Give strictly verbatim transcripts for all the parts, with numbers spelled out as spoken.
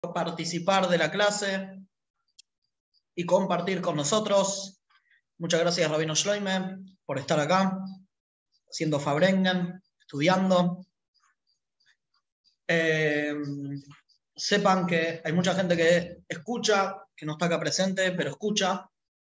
participar de la clase y compartir con nosotros. Muchas gracias, Rabino Shloime, por estar acá, haciendo Fabrengen, estudiando. Eh, sepan que hay mucha gente que escucha, que no está acá presente, pero escucha.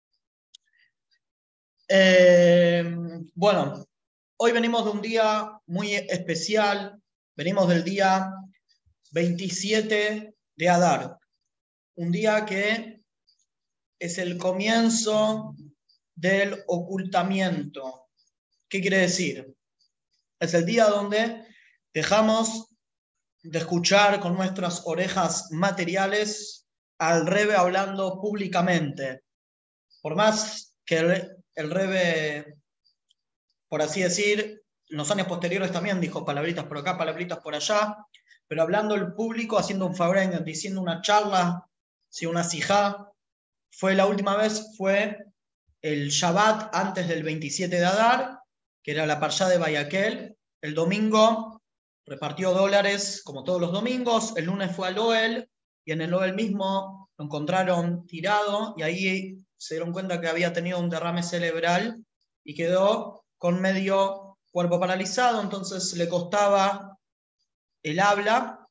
Eh, bueno, hoy venimos de un día muy especial. Venimos del día veintisiete de Adar. Un día que es el comienzo del ocultamiento. ¿Qué quiere decir? Es el día donde dejamos de escuchar con nuestras orejas materiales al Rebe hablando públicamente. Por más que el, el Rebe, por así decir, en los años posteriores también dijo palabritas por acá, palabritas por allá, pero hablando el público, haciendo un Fabrengen, diciendo una charla, si una sijá, fue la última vez, fue el Shabbat antes del veintisiete de Adar, que era la parshá de Vayakhel. El domingo repartió dólares como todos los domingos. El lunes fue al Oel y en el Oel mismo lo encontraron tirado y ahí se dieron cuenta que había tenido un derrame cerebral y quedó con medio cuerpo paralizado, entonces le costaba el habla.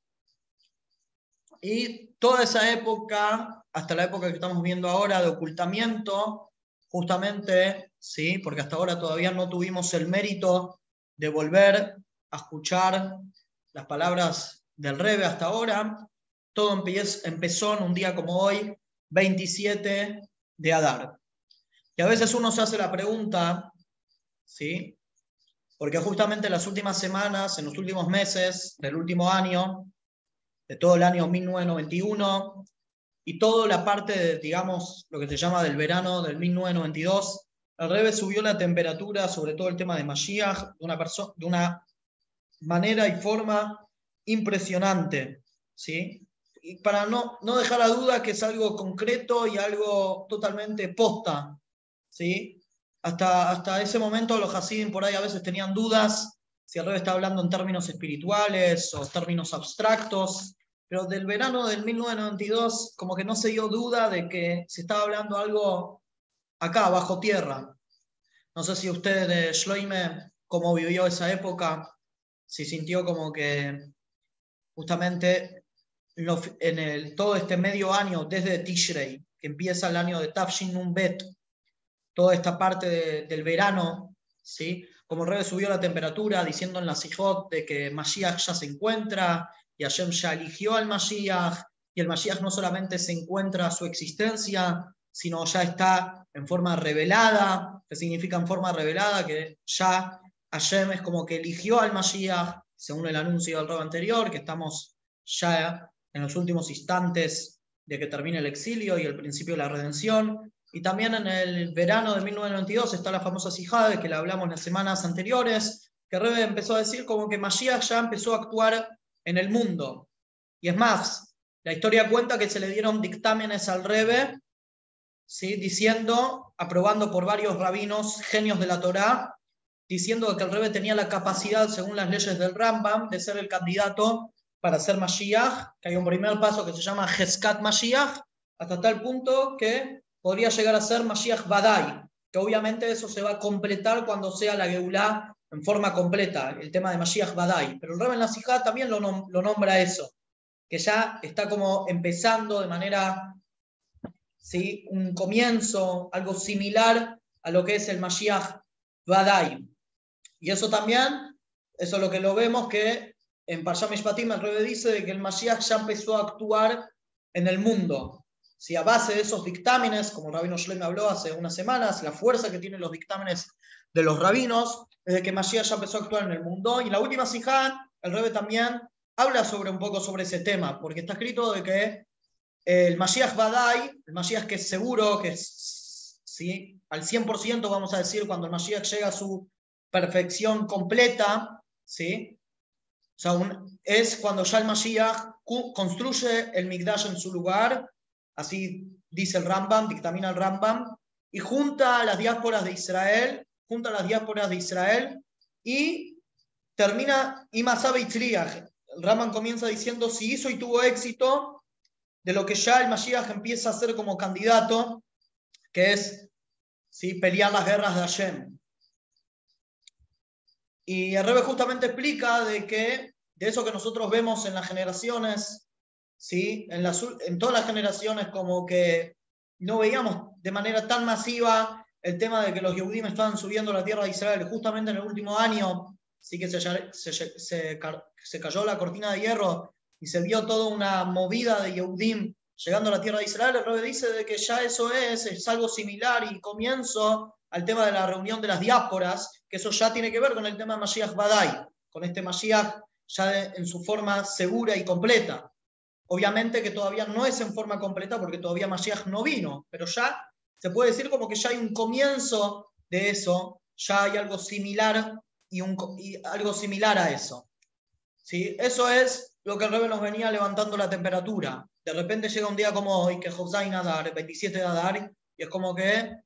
Y toda esa época, hasta la época que estamos viendo ahora de ocultamiento, justamente, ¿sí? Porque hasta ahora todavía no tuvimos el mérito de volver a escuchar las palabras del Rebe hasta ahora. Todo empezó en un día como hoy, veintisiete de Adar. Y a veces uno se hace la pregunta, ¿sí? Porque justamente en las últimas semanas, en los últimos meses del último año, de todo el año mil novecientos noventa y uno, y toda la parte de, digamos, lo que se llama del verano del mil novecientos noventa y dos, el Rebe subió la temperatura sobre todo el tema de Mashiach de una, de una manera y forma impresionante, ¿sí? Y para no, no dejar la duda que es algo concreto y algo totalmente posta, ¿sí? Hasta, hasta ese momento los Hasidim por ahí a veces tenían dudas si el Rebe está hablando en términos espirituales o términos abstractos, pero del verano del mil novecientos noventa y dos como que no se dio duda de que se estaba hablando algo acá, bajo tierra. No sé si usted, eh, Shloime, cómo vivió esa época, si sintió como que justamente en el, todo este medio año, desde Tishrei, que empieza el año de Tafshin Nun Bet, toda esta parte de, del verano, ¿sí? Como el Rebe subió la temperatura diciendo en la Sijot de que Mashiach ya se encuentra y Hashem ya eligió al Mashiach, y el Mashiach no solamente se encuentra su existencia, sino ya está en forma revelada. ¿Qué significa en forma revelada? Que ya Hashem es como que eligió al Mashiach, según el anuncio del Rebe anterior, que estamos ya en los últimos instantes de que termine el exilio y el principio de la redención. Y también en el verano de mil novecientos noventa y dos está la famosa sijá, de que la hablamos las semanas anteriores, que Rebe empezó a decir como que Mashiach ya empezó a actuar en el mundo. Y es más, la historia cuenta que se le dieron dictámenes al Rebe, ¿sí? Diciendo, aprobando por varios rabinos, genios de la Torá, diciendo que el Rebe tenía la capacidad, según las leyes del Rambam, de ser el candidato para ser Mashiach, que hay un primer paso que se llama Hezkat Mashiach, hasta tal punto que podría llegar a ser Mashiach Vadai, que obviamente eso se va a completar cuando sea la Geulá en forma completa, el tema de Mashiach Vadai. Pero el Rebe en la Sijá también lo, nom lo nombra eso, que ya está como empezando de manera, ¿sí? Un comienzo, algo similar a lo que es el Mashiach Vadai. Y eso también, eso es lo que lo vemos, que en Parsha Mishpatim el Rebe dice de que el Mashiach ya empezó a actuar en el mundo. Si a base de esos dictámenes, como el rabino Shloime habló hace unas semanas, la fuerza que tienen los dictámenes de los rabinos, es de que Mashiach ya empezó a actuar en el mundo. Y en la última sijá, el Rebe también habla sobre un poco sobre ese tema, porque está escrito de que el Mashiach Vadai, el Mashiach que es seguro, que es, ¿sí? Al cien por ciento vamos a decir, cuando el Mashiach llega a su perfección completa, ¿sí? O sea, un, es cuando ya el Mashiach construye el Mikdash en su lugar, así dice el Rambam, dictamina el Rambam, y junta a las diásporas de Israel, junta a las diásporas de Israel, y termina, el Rambam comienza diciendo, si hizo y tuvo éxito, de lo que ya el Mashiach empieza a ser como candidato, que es, ¿sí?, pelear las guerras de Hashem. Y el Rebbe justamente explica de que de eso que nosotros vemos en las generaciones, ¿sí?, en, las, en todas las generaciones, como que no veíamos de manera tan masiva el tema de que los Yehudim estaban subiendo a la tierra de Israel. Justamente en el último año, sí que se, se, se, se cayó la cortina de hierro y se vio toda una movida de Yehudim llegando a la tierra de Israel. El Rebbe dice de que ya eso es, es algo similar y comienzo al tema de la reunión de las diásporas, que eso ya tiene que ver con el tema de Mashiach Badai, con este Mashiach ya de, en su forma segura y completa. Obviamente que todavía no es en forma completa porque todavía Mashiach no vino, pero ya se puede decir como que ya hay un comienzo de eso, ya hay algo similar y, un, y algo similar a eso. ¿Sí? Eso es lo que el Rebbe nos venía levantando la temperatura. De repente llega un día como hoy, que Josai Nadar, veintisiete de Adar, y es como que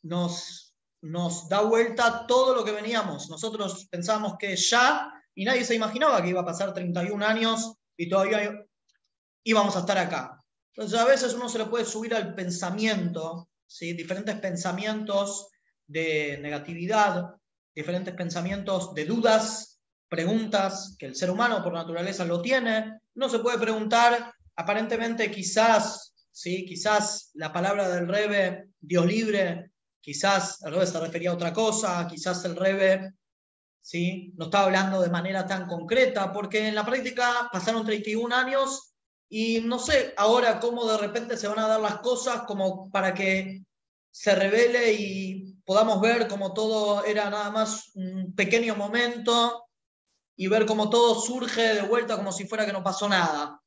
nos, nos da vuelta todo lo que veníamos. Nosotros pensábamos que ya, y nadie se imaginaba que iba a pasar treinta y un años y todavía íbamos a estar acá. Entonces a veces uno se le puede subir al pensamiento, ¿sí?, diferentes pensamientos de negatividad, diferentes pensamientos de dudas, preguntas que el ser humano por naturaleza lo tiene. Uno se puede preguntar, aparentemente quizás, ¿sí?, quizás la palabra del Rebbe, Dios libre, quizás el Rebbe se refería a otra cosa, quizás el Rebbe, ¿sí?, no estaba hablando de manera tan concreta, porque en la práctica pasaron treinta y un años y no sé ahora cómo de repente se van a dar las cosas como para que se revele y podamos ver como todo era nada más un pequeño momento y ver cómo todo surge de vuelta como si fuera que no pasó nada.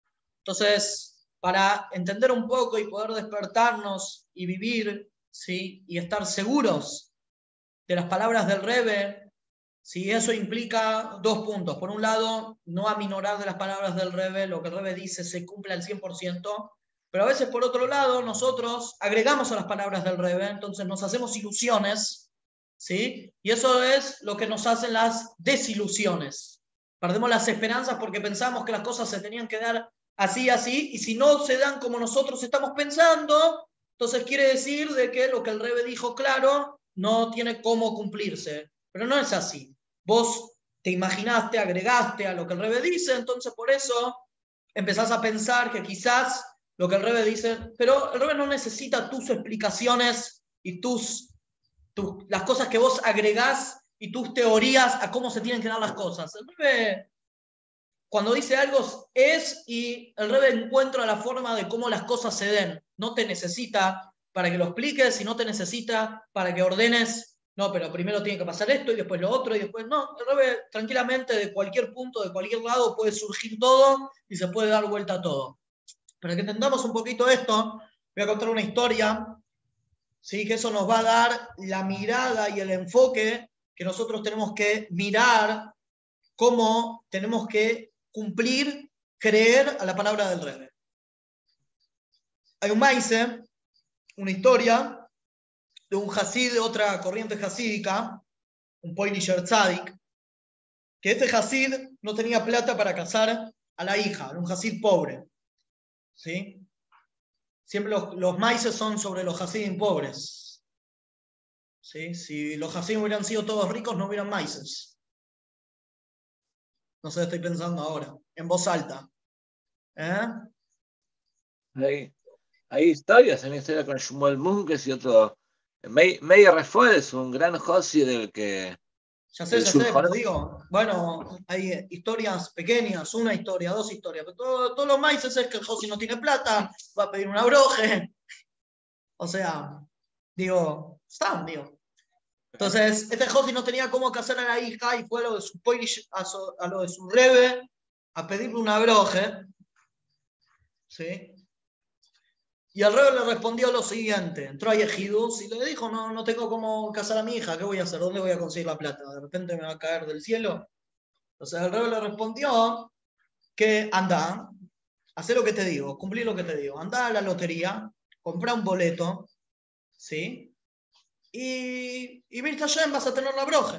Entonces, para entender un poco y poder despertarnos y vivir, ¿sí?, y estar seguros de las palabras del Rebbe, ¿sí?, eso implica dos puntos. Por un lado, no aminorar de las palabras del Rebbe, lo que el Rebbe dice se cumple al cien por ciento, pero a veces, por otro lado, nosotros agregamos a las palabras del Rebbe, entonces nos hacemos ilusiones, ¿sí?, y eso es lo que nos hacen las desilusiones. Perdemos las esperanzas porque pensamos que las cosas se tenían que dar así, así, y si no se dan como nosotros estamos pensando, entonces quiere decir de que lo que el Rebbe dijo claro no tiene cómo cumplirse. Pero no es así. Vos te imaginaste, agregaste a lo que el Rebbe dice, entonces por eso empezás a pensar que quizás lo que el Rebbe dice, pero el Rebbe no necesita tus explicaciones y tus, tus, las cosas que vos agregás y tus teorías a cómo se tienen que dar las cosas. El Rebbe, cuando dice algo, es, y el Rebbe encuentra la forma de cómo las cosas se den. No te necesita para que lo expliques y no te necesita para que ordenes. No, pero primero tiene que pasar esto y después lo otro y después no. El Rebbe tranquilamente de cualquier punto, de cualquier lado puede surgir todo y se puede dar vuelta a todo. Para que entendamos un poquito esto, voy a contar una historia, ¿sí?, que eso nos va a dar la mirada y el enfoque que nosotros tenemos que mirar, cómo tenemos que cumplir, creer a la palabra del Rebbe. Hay un maíz, una historia de un hasid de otra corriente hasídica, un Poilisher Tzadik, que este hasid no tenía plata para casar a la hija, era un hasid pobre. ¿Sí? Siempre los, los maíces son sobre los hasidim pobres. ¿Sí? Si los hasidim hubieran sido todos ricos, no hubieran maíces. No sé, estoy pensando ahora, en voz alta. ¿Eh? Hay, hay historias, hay una historia con Shmuel Munkes y otro. Meir Refuel es un gran Josi del que. Ya sé, ya sé, pero digo, bueno, hay historias pequeñas, una historia, dos historias, pero todo, todos los maíces es que el Josi no tiene plata, va a pedir un abroje. O sea, digo, están, digo. Entonces, este Josi no tenía cómo casar a la hija y fue a lo de su, a su, a lo de su Rebbe a pedirle un abroje. ¿Sí? Y el Rebbe le respondió lo siguiente, entró a Yehidus y le dijo, no, no tengo cómo casar a mi hija, ¿qué voy a hacer? ¿Dónde voy a conseguir la plata? ¿De repente me va a caer del cielo? Entonces el Rebbe le respondió que anda, haz lo que te digo, cumplí lo que te digo, anda a la lotería, compra un boleto, ¿sí? Y, y Mirta Hashem vas a tener la broje.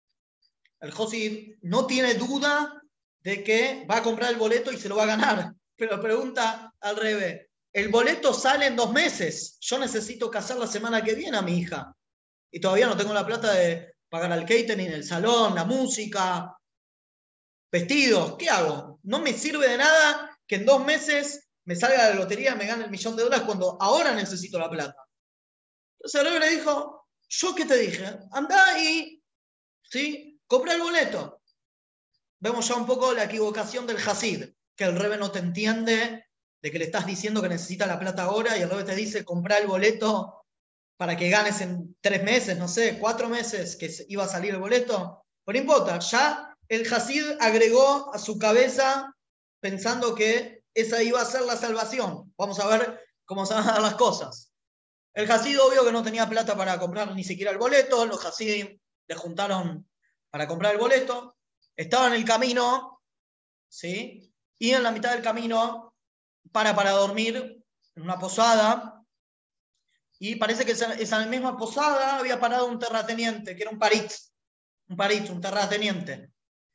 El Josi no tiene duda de que va a comprar el boleto y se lo va a ganar. pero pregunta al revés. El boleto sale en dos meses. Yo necesito casar la semana que viene a mi hija. Y todavía no tengo la plata de pagar al catering, el salón, la música, vestidos. ¿Qué hago? No me sirve de nada que en dos meses me salga la lotería y me gane el millón de dólares cuando ahora necesito la plata. Entonces el rebe le dijo, ¿yo qué te dije? Andá y ¿sí? compra el boleto. Vemos ya un poco la equivocación del Hasid, que el rebe no te entiende de que le estás diciendo que necesita la plata ahora y el rebe te dice, compra el boleto para que ganes en tres meses, no sé, cuatro meses que iba a salir el boleto. Pero no importa, ya el Hasid agregó a su cabeza pensando que esa iba a ser la salvación. Vamos a ver cómo se van a dar las cosas. El Hasid obvio que no tenía plata para comprar ni siquiera el boleto, los Hasidim le juntaron para comprar el boleto, estaba en el camino, ¿sí? Y en la mitad del camino para para dormir en una posada, y parece que esa, esa misma posada había parado un terrateniente, que era un paritz, un paritz, un terrateniente.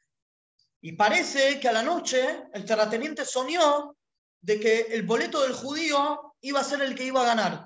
Y parece que a la noche el terrateniente soñó de que el boleto del judío iba a ser el que iba a ganar.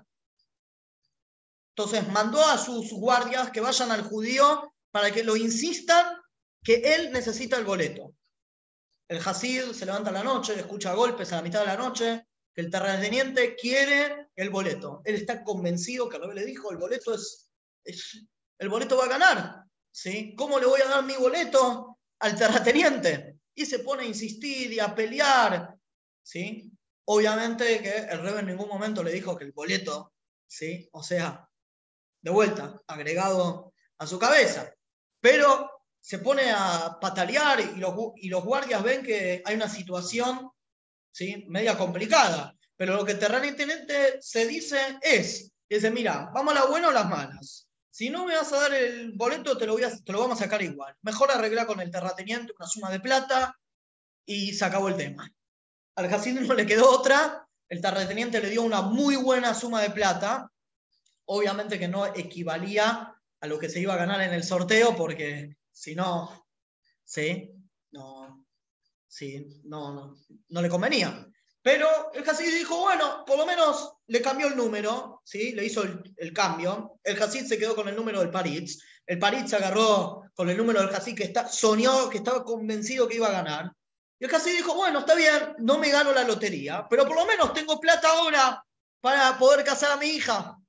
Entonces mandó a sus guardias que vayan al judío para que lo insistan que él necesita el boleto. El Hasid se levanta a la noche, escucha golpes a la mitad de la noche, que el terrateniente quiere el boleto. Él está convencido, que el rebe le dijo, el boleto es, es el boleto va a ganar. ¿Sí? ¿Cómo le voy a dar mi boleto al terrateniente? Y se pone a insistir y a pelear. ¿Sí? Obviamente que el rebe en ningún momento le dijo que el boleto, ¿sí? O sea, de vuelta, agregado a su cabeza. Pero se pone a patalear y los, y los guardias ven que hay una situación, ¿sí? media complicada. Pero lo que el terrateniente se dice es, dice, mira, vamos a la buena o las malas. Si no me vas a dar el boleto, te lo, voy a, te lo vamos a sacar igual. Mejor arreglar con el terrateniente una suma de plata y se acabó el tema. Al Hasid no le quedó otra, el terrateniente le dio una muy buena suma de plata, obviamente que no equivalía a lo que se iba a ganar en el sorteo, porque si no, sí, no, sí, no, no, no le convenía. Pero el Hasid dijo, bueno, por lo menos le cambió el número, ¿sí? Le hizo el, el cambio. El Hasid se quedó con el número del Paritz. El Paritz se agarró con el número del Hasid que está, soñó, que estaba convencido que iba a ganar. Y el Hasid dijo, bueno, está bien, no me gano la lotería, pero por lo menos tengo plata ahora para poder casar a mi hija.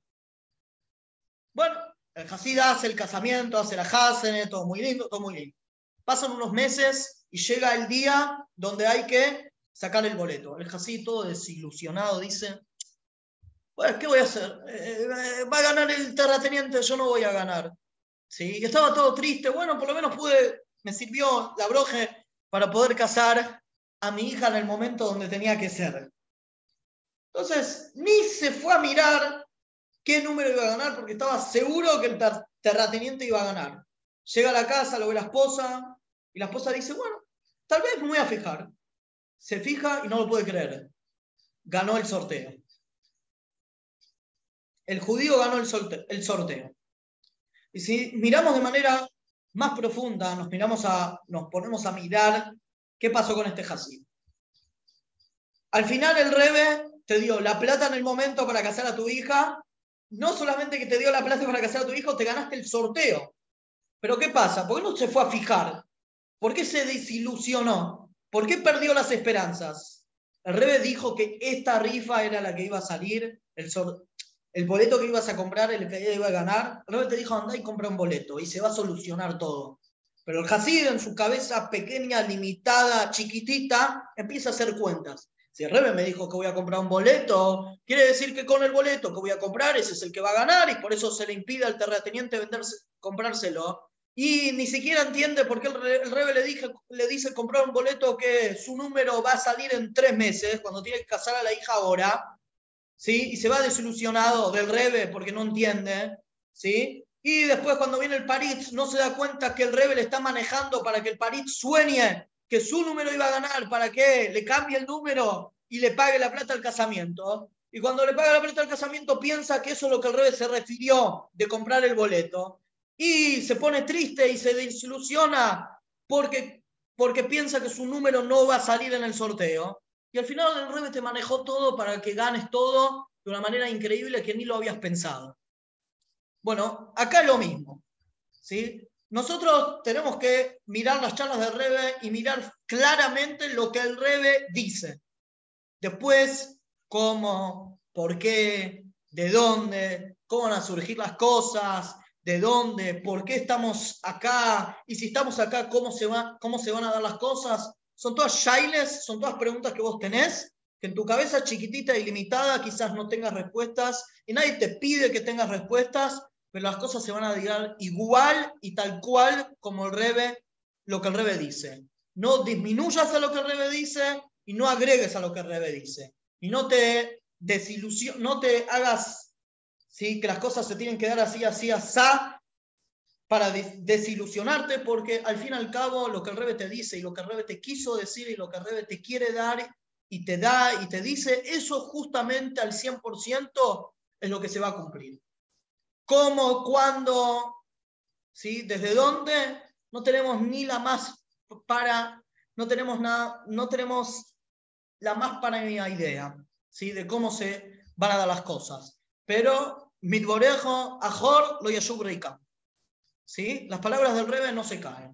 Bueno, el Hasid hace el casamiento, hace la Hasene, todo muy lindo, todo muy lindo. Pasan unos meses y llega el día donde hay que sacar el boleto. El Hasid todo desilusionado dice, bueno, ¿qué voy a hacer? Eh, va a ganar el terrateniente, yo no voy a ganar. ¿Sí? Y estaba todo triste, bueno, por lo menos pude, me sirvió la broje para poder casar a mi hija en el momento donde tenía que ser. Entonces, ni se fue a mirar qué número iba a ganar, porque estaba seguro que el ter terrateniente iba a ganar. Llega a la casa, lo ve la esposa, y la esposa dice, bueno, tal vez me voy a fijar. Se fija y no lo puede creer. Ganó el sorteo. El judío ganó el, sorteo. El sorteo. Y si miramos de manera más profunda, nos, miramos a, nos ponemos a mirar qué pasó con este Hasid. Al final el rebe te dio la plata en el momento para casar a tu hija. No solamente que te dio la plata para casar a tu hijo, te ganaste el sorteo. Pero ¿qué pasa? ¿Por qué no se fue a fijar? ¿Por qué se desilusionó? ¿Por qué perdió las esperanzas? El rebe dijo que esta rifa era la que iba a salir, el, el boleto que ibas a comprar, el que iba a ganar. El rebe te dijo, andá y compra un boleto y se va a solucionar todo. Pero el Hasid en su cabeza pequeña, limitada, chiquitita, empieza a hacer cuentas. Si el rebe me dijo que voy a comprar un boleto, quiere decir que con el boleto que voy a comprar, ese es el que va a ganar, y por eso se le impide al terrateniente venderse, comprárselo. Y ni siquiera entiende por qué el, re, el rebe le, dije, le dice comprar un boleto que su número va a salir en tres meses, cuando tiene que casar a la hija ahora, ¿sí? Y se va desilusionado del rebe porque no entiende, ¿sí? Y después cuando viene el Paritz no se da cuenta que el rebe le está manejando para que el Paritz sueñe que su número iba a ganar, para que le cambie el número y le pague la plata al casamiento. Y cuando le paga la plata al casamiento piensa que eso es lo que el rebe se refirió de comprar el boleto. Y se pone triste y se desilusiona porque, porque piensa que su número no va a salir en el sorteo. y al final el Rebbe te manejó todo para que ganes todo de una manera increíble que ni lo habías pensado. Bueno, acá es lo mismo, ¿sí? Nosotros tenemos que mirar las charlas del Rebbe y mirar claramente lo que el Rebbe dice. Después, cómo, por qué, de dónde, cómo van a surgir las cosas, de dónde, por qué estamos acá, y si estamos acá, cómo se, va, cómo se van a dar las cosas. Son todas shailes, son todas preguntas que vos tenés, que en tu cabeza chiquitita y limitada quizás no tengas respuestas, y nadie te pide que tengas respuestas, pero las cosas se van a dar igual y tal cual como el Rebbe, lo que el Rebbe dice. No disminuyas a lo que el Rebbe dice y no agregues a lo que el Rebbe dice. Y no te desilusiones, no te hagas, ¿sí?, que las cosas se tienen que dar así, así, así, para desilusionarte, porque al fin y al cabo lo que el Rebbe te dice y lo que el Rebbe te quiso decir y lo que el Rebbe te quiere dar y te da y te dice, eso justamente al cien por ciento es lo que se va a cumplir. ¿Cómo? ¿Cuándo? ¿Sí? ¿Desde dónde? No tenemos ni la más para, no tenemos nada, no tenemos la más para mi idea, ¿sí?, de cómo se van a dar las cosas. Pero, mitborejo, ajor, lo yashub reikam. ¿Sí? Las palabras del Rebbe no se caen.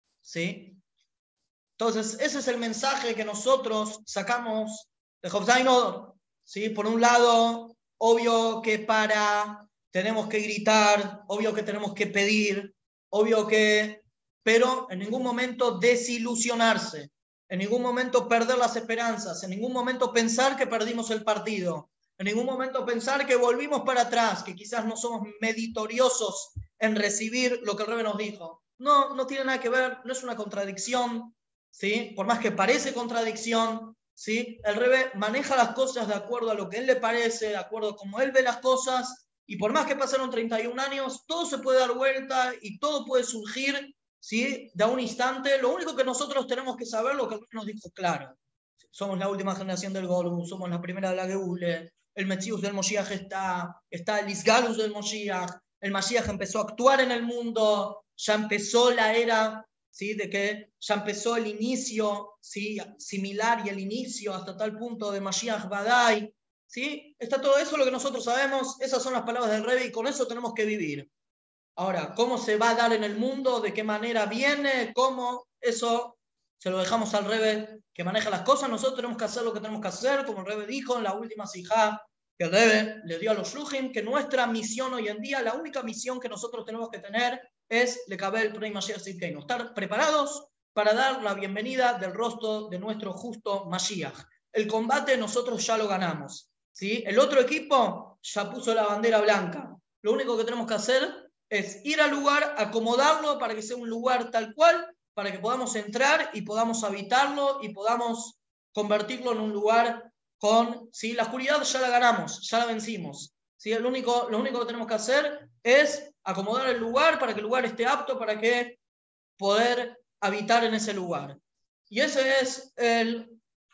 ¿Sí? Entonces, ese es el mensaje que nosotros sacamos de Hofzain Odor. ¿Sí? Por un lado, obvio que para, tenemos que gritar, obvio que tenemos que pedir, obvio que, pero en ningún momento desilusionarse, en ningún momento perder las esperanzas, en ningún momento pensar que perdimos el partido, en ningún momento pensar que volvimos para atrás, que quizás no somos meritoriosos en recibir lo que el Rebbe nos dijo. No, no tiene nada que ver, no es una contradicción, ¿sí? Por más que parece contradicción, ¿sí? El Rebbe maneja las cosas de acuerdo a lo que él le parece, de acuerdo a cómo él ve las cosas, y por más que pasaron treinta y un años, todo se puede dar vuelta y todo puede surgir, ¿sí?, de un instante. Lo único que nosotros tenemos que saber, lo que el Rebbe nos dijo claro. Somos la última generación del Golus, somos la primera de la Geule, el Metzius del Moshiach está, está el Isgalus del Moshiach, el Mashiach empezó a actuar en el mundo, ya empezó la era, ¿sí?, de que ya empezó el inicio, ¿sí?, similar y el inicio hasta tal punto de Mashiach Badai, ¿sí? Está todo eso lo que nosotros sabemos, esas son las palabras del Rebbe y con eso tenemos que vivir. Ahora, ¿cómo se va a dar en el mundo? ¿De qué manera viene? ¿Cómo? Eso se lo dejamos al Rebbe que maneja las cosas. Nosotros tenemos que hacer lo que tenemos que hacer, como el Rebbe dijo en la última sijá que el Rebbe le dio a los Shluchim, que nuestra misión hoy en día, la única misión que nosotros tenemos que tener es Lekabel Prei Mashiach Tzidkeinu, estar preparados para dar la bienvenida del rostro de nuestro justo Mashiach. El combate nosotros ya lo ganamos, ¿sí? El otro equipo ya puso la bandera blanca. Lo único que tenemos que hacer es ir al lugar, acomodarlo para que sea un lugar tal cual, para que podamos entrar y podamos habitarlo y podamos convertirlo en un lugar con, ¿sí? La oscuridad ya la ganamos, ya la vencimos, ¿sí? El único, lo único que tenemos que hacer es acomodar el lugar para que el lugar esté apto para que poder habitar en ese lugar. Y ese es el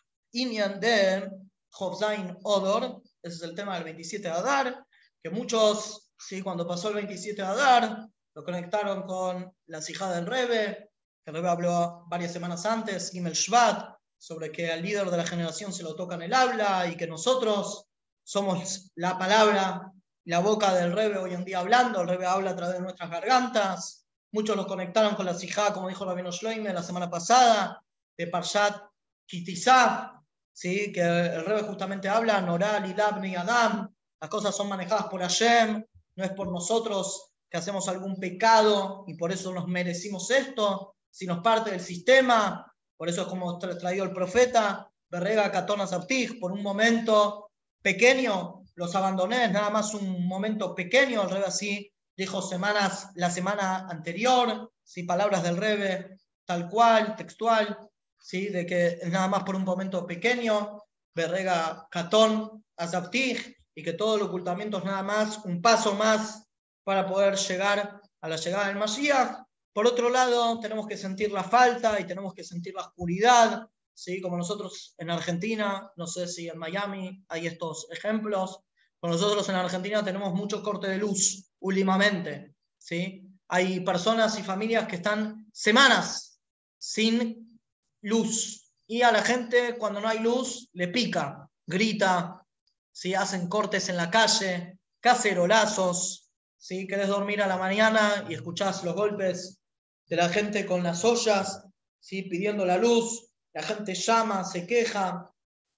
Inyan de Hofzain Odor, ese es el tema del veintisiete de Adar, que muchos, ¿sí?, cuando pasó el veintisiete de Adar, lo conectaron con la sijá del Rebbe, que el Rebbe habló varias semanas antes, Gimel Shvat, sobre que al líder de la generación se lo toca en el habla y que nosotros somos la palabra, la boca del Rebbe hoy en día hablando, el Rebbe habla a través de nuestras gargantas. Muchos lo conectaron con la sijá, como dijo Rabino Shloime la semana pasada, de Parshat Kitizá, ¿sí?, que el Rebbe justamente habla, Norá, Lilab, ni Adam, las cosas son manejadas por Hashem, no es por nosotros que hacemos algún pecado y por eso nos merecimos esto, sino es parte del sistema. Por eso es como tra traído el profeta, Berrega Katona Zaptij, por un momento pequeño, los abandoné, es nada más un momento pequeño, el Rebbe así dijo semanas, la semana anterior, ¿sí?, palabras del Rebbe, tal cual, textual, ¿sí?, de que es nada más por un momento pequeño, Berrega Katón Azaptij, y que todo el ocultamiento es nada más un paso más para poder llegar a la llegada del Mashiach. Por otro lado, tenemos que sentir la falta y tenemos que sentir la oscuridad, ¿sí?, como nosotros en Argentina, no sé si en Miami hay estos ejemplos, pero nosotros en Argentina tenemos mucho corte de luz últimamente, ¿sí? Hay personas y familias que están semanas sin luz, y a la gente cuando no hay luz le pica, grita, ¿sí? Hacen cortes en la calle, cacerolazos, ¿sí? Querés dormir a la mañana y escuchás los golpes de la gente con las ollas, ¿sí? Pidiendo la luz, la gente llama, se queja,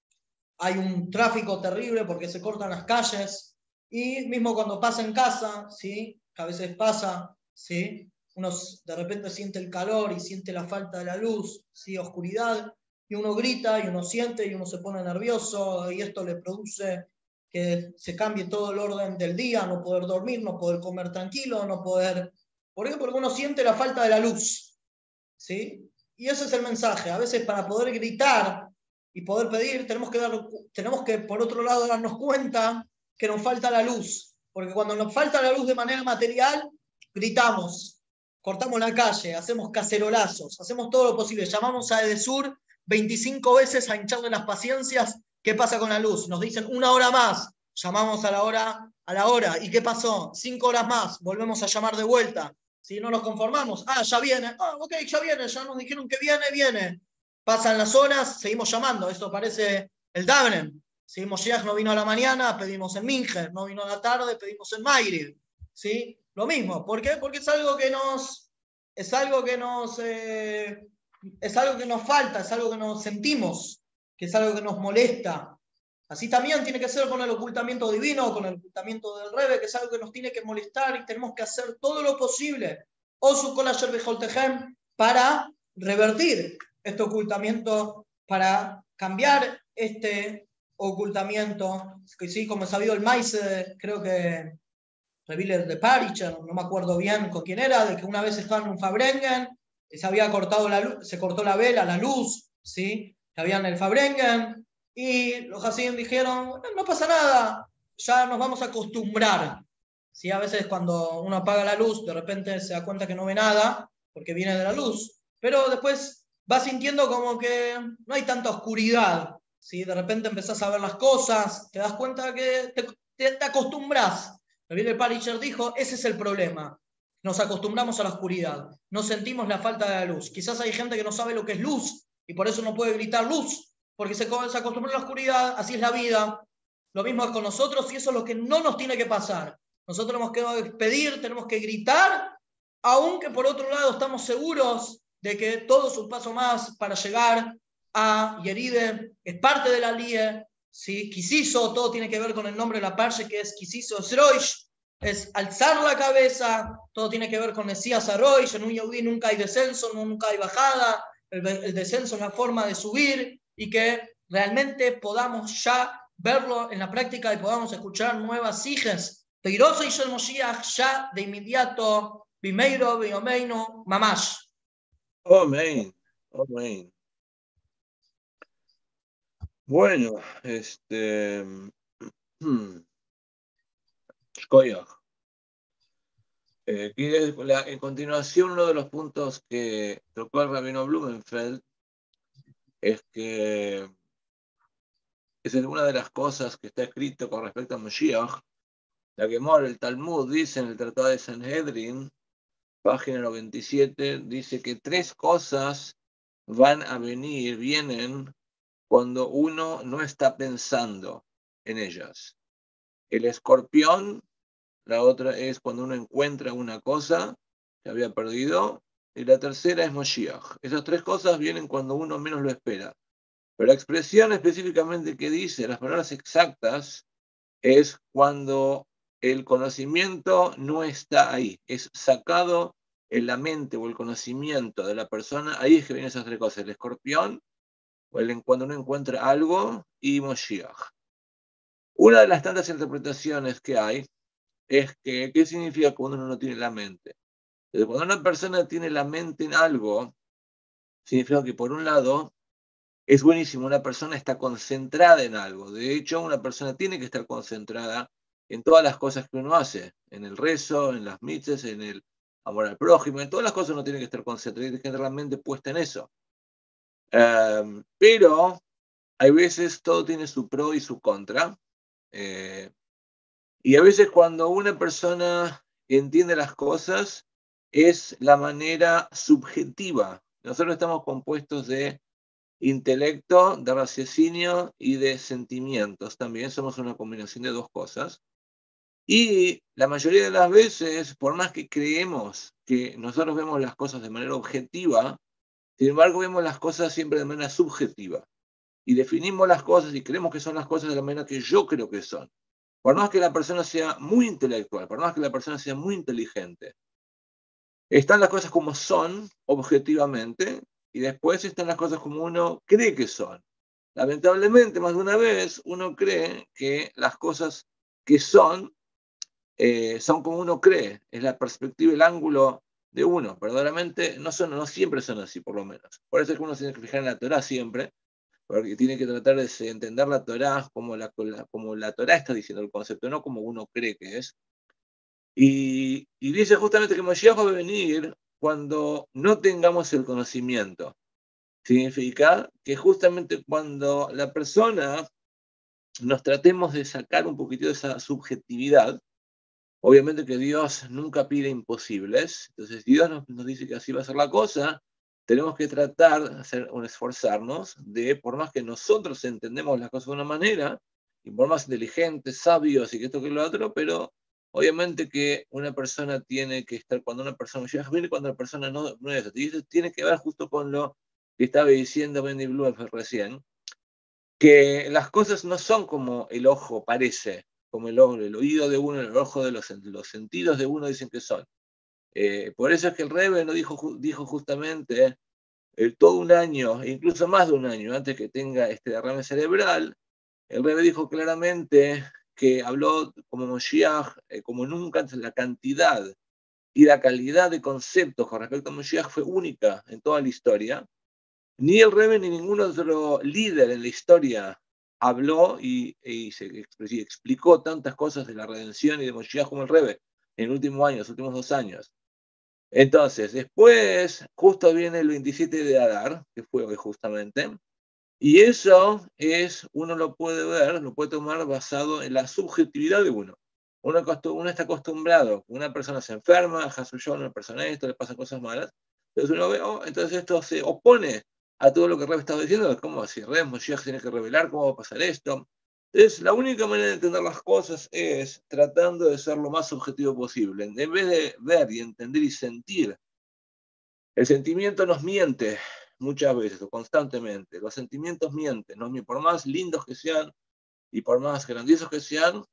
hay un tráfico terrible porque se cortan las calles, y mismo cuando pasa en casa, ¿sí? Que a veces pasa, ¿sí? Uno de repente siente el calor y siente la falta de la luz, ¿sí? Oscuridad, y uno grita y uno siente y uno se pone nervioso, y esto le produce que se cambie todo el orden del día, no poder dormir, no poder comer tranquilo, no poder... ¿Por qué? Porque uno siente la falta de la luz, ¿sí? Y ese es el mensaje. A veces para poder gritar y poder pedir, tenemos que, dar, tenemos que por otro lado darnos cuenta que nos falta la luz, porque cuando nos falta la luz de manera material, gritamos, cortamos la calle, hacemos cacerolazos, hacemos todo lo posible, llamamos a Edesur veinticinco veces a hincharle las paciencias. ¿Qué pasa con la luz? Nos dicen una hora más, llamamos a la hora, a la hora, ¿y qué pasó? Cinco horas más, volvemos a llamar de vuelta. Si no nos conformamos, ah, ya viene, ah, ok, ya viene, ya nos dijeron que viene, viene. Pasan las horas, seguimos llamando, esto parece el Dabnem. Si Moshiach no vino a la mañana, pedimos en Minjer, no vino a la tarde, pedimos en Magrib. ¿Sí? Lo mismo, ¿por qué? Porque es algo que nos, es algo que nos, eh, es algo que nos falta, es algo que nos sentimos, que es algo que nos molesta. Así también tiene que ser con el ocultamiento divino, con el ocultamiento del Rebe, que es algo que nos tiene que molestar y tenemos que hacer todo lo posible, o su colasher bejoltejem, para revertir este ocultamiento, para cambiar este ocultamiento, que sí, como he sabido el maíz, creo que Reviler de Paricher, no me acuerdo bien con quién era, de que una vez estaba en un Fabrengen, se había cortado la luz, se cortó la vela, la luz, ¿sí? Que había en el Fabrengen, y los Hasidim dijeron, no pasa nada, ya nos vamos a acostumbrar. ¿Sí? A veces cuando uno apaga la luz, de repente se da cuenta que no ve nada, porque viene de la luz, pero después vas sintiendo como que no hay tanta oscuridad. ¿Sí? De repente empezás a ver las cosas, te das cuenta que te, te, te acostumbras. El Paricher dijo, ese es el problema. Nos acostumbramos a la oscuridad, no sentimos la falta de la luz. Quizás hay gente que no sabe lo que es luz y por eso no puede gritar luz, porque se, se acostumbró a la oscuridad, así es la vida. Lo mismo es con nosotros y eso es lo que no nos tiene que pasar. Nosotros tenemos que pedir, tenemos que gritar, aunque por otro lado estamos seguros de que todo es un paso más para llegar a Yeride, es parte de la Lie, ¿sí? Quisiso, todo tiene que ver con el nombre de la parche, que es Quisiso Zroish, es alzar la cabeza, todo tiene que ver con Mesías Aroish, en un Yehudí nunca hay descenso, nunca hay bajada, el, el descenso es la forma de subir, y que realmente podamos ya verlo en la práctica y podamos escuchar nuevas hijas. Peiroso y el Moshiach ya de inmediato, Bimeiro, Biomeino, Mamash. Amén, amén. Bueno, este. Hmm. Eh, la, en continuación, uno de los puntos que tocó el rabino Blumenfeld es que es una de las cosas que está escrito con respecto a Mashiach. La Gemara, el Talmud, dice en el Tratado de Sanhedrin, página noventa y siete, dice que tres cosas van a venir, vienen, cuando uno no está pensando en ellas. El escorpión, la otra es cuando uno encuentra una cosa que había perdido, y la tercera es Moshiach. Esas tres cosas vienen cuando uno menos lo espera. Pero la expresión específicamente que dice, las palabras exactas, es cuando el conocimiento no está ahí, es sacado en la mente o el conocimiento de la persona, ahí es que vienen esas tres cosas, el escorpión, o el, cuando uno encuentra algo, y Moshiach. Una de las tantas interpretaciones que hay es que, ¿qué significa cuando uno no tiene la mente? Entonces, cuando una persona tiene la mente en algo, significa que por un lado, es buenísimo, una persona está concentrada en algo. De hecho, una persona tiene que estar concentrada en todas las cosas que uno hace, en el rezo, en las mitzvahs, en el amor al prójimo, en todas las cosas uno tiene que estar concentrado, tiene que estar realmente puesta en eso. Um, pero hay veces todo tiene su pro y su contra. Eh, y a veces cuando una persona entiende las cosas, es la manera subjetiva. Nosotros estamos compuestos de intelecto, de raciocinio y de sentimientos. También somos una combinación de dos cosas. Y la mayoría de las veces, por más que creemos que nosotros vemos las cosas de manera objetiva, sin embargo vemos las cosas siempre de manera subjetiva. Y definimos las cosas y creemos que son las cosas de la manera que yo creo que son. Por más que la persona sea muy intelectual, por más que la persona sea muy inteligente, están las cosas como son, objetivamente, y después están las cosas como uno cree que son. Lamentablemente, más de una vez, uno cree que las cosas que son, eh, son como uno cree. Es la perspectiva, el ángulo de uno. Verdaderamente, no, son, no siempre son así, por lo menos. Por eso es que uno se tiene que fijar en la Torá siempre, porque tiene que tratar de entender la Torá como la, como la Torá está diciendo el concepto, no como uno cree que es. Y, y dice justamente que Mashiach va a venir cuando no tengamos el conocimiento. Significa que justamente cuando la persona nos tratemos de sacar un poquito de esa subjetividad, obviamente que Dios nunca pide imposibles, entonces Dios nos, nos dice que así va a ser la cosa, tenemos que tratar de hacer un esforzarnos de, por más que nosotros entendemos las cosas de una manera, y por más inteligentes, sabios y que esto que lo otro, pero obviamente que una persona tiene que estar, cuando una persona llega, viene cuando la persona no, no es, y eso tiene que ver justo con lo que estaba diciendo Benny Blum recién, que las cosas no son como el ojo parece, como el, el oído de uno, el ojo de los, los sentidos de uno dicen que son. Eh, por eso es que el Rebbe no dijo, dijo justamente eh, todo un año, incluso más de un año antes que tenga este derrame cerebral, el Rebbe dijo claramente que habló como Moshiach, eh, como nunca antes, la cantidad y la calidad de conceptos con respecto a Moshiach fue única en toda la historia. Ni el Rebbe ni ningún otro líder en la historia habló y, y se y explicó tantas cosas de la redención y de Moshiach como el Rebbe en el último año, los últimos dos años. Entonces, después, justo viene el veintisiete de Adar, que fue hoy justamente, y eso es, uno lo puede ver, lo puede tomar basado en la subjetividad de uno. Uno, uno está acostumbrado, una persona se enferma, Hasushon, una persona esto, le pasan cosas malas, entonces uno ve, oh, entonces esto se opone a todo lo que Reb estaba diciendo, ¿cómo así? Reb, Moshiach tiene que revelar cómo va a pasar esto. Entonces, la única manera de entender las cosas es tratando de ser lo más objetivo posible. En vez de ver y entender y sentir, el sentimiento nos miente muchas veces o constantemente. Los sentimientos mienten, ¿no? Por más lindos que sean y por más grandiosos que sean,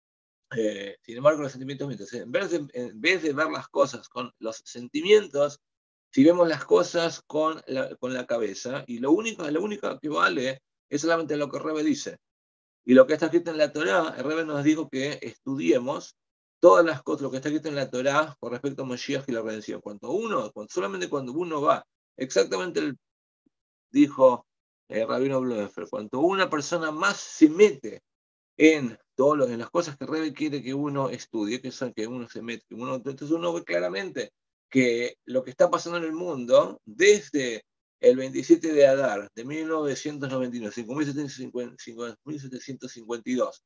eh, sin embargo, los sentimientos mienten. En vez, de, en vez de ver las cosas con los sentimientos, si vemos las cosas con la, con la cabeza, y lo único, lo único que vale es solamente lo que el Rebbe dice. Y lo que está escrito en la Torá, el Rebbe nos dijo que estudiemos todas las cosas, lo que está escrito en la Torá con respecto a Moshiach y la redención. Cuando uno, cuando, solamente cuando uno va, exactamente el, dijo el Rabino Blumenfeld, cuando una persona más se mete en todo lo, en las cosas que el Rebbe quiere que uno estudie, que son que uno se mete, que uno, entonces uno ve claramente que lo que está pasando en el mundo, desde el veintisiete de Adar de mil novecientos noventa y nueve, cinco mil setecientos cincuenta y dos,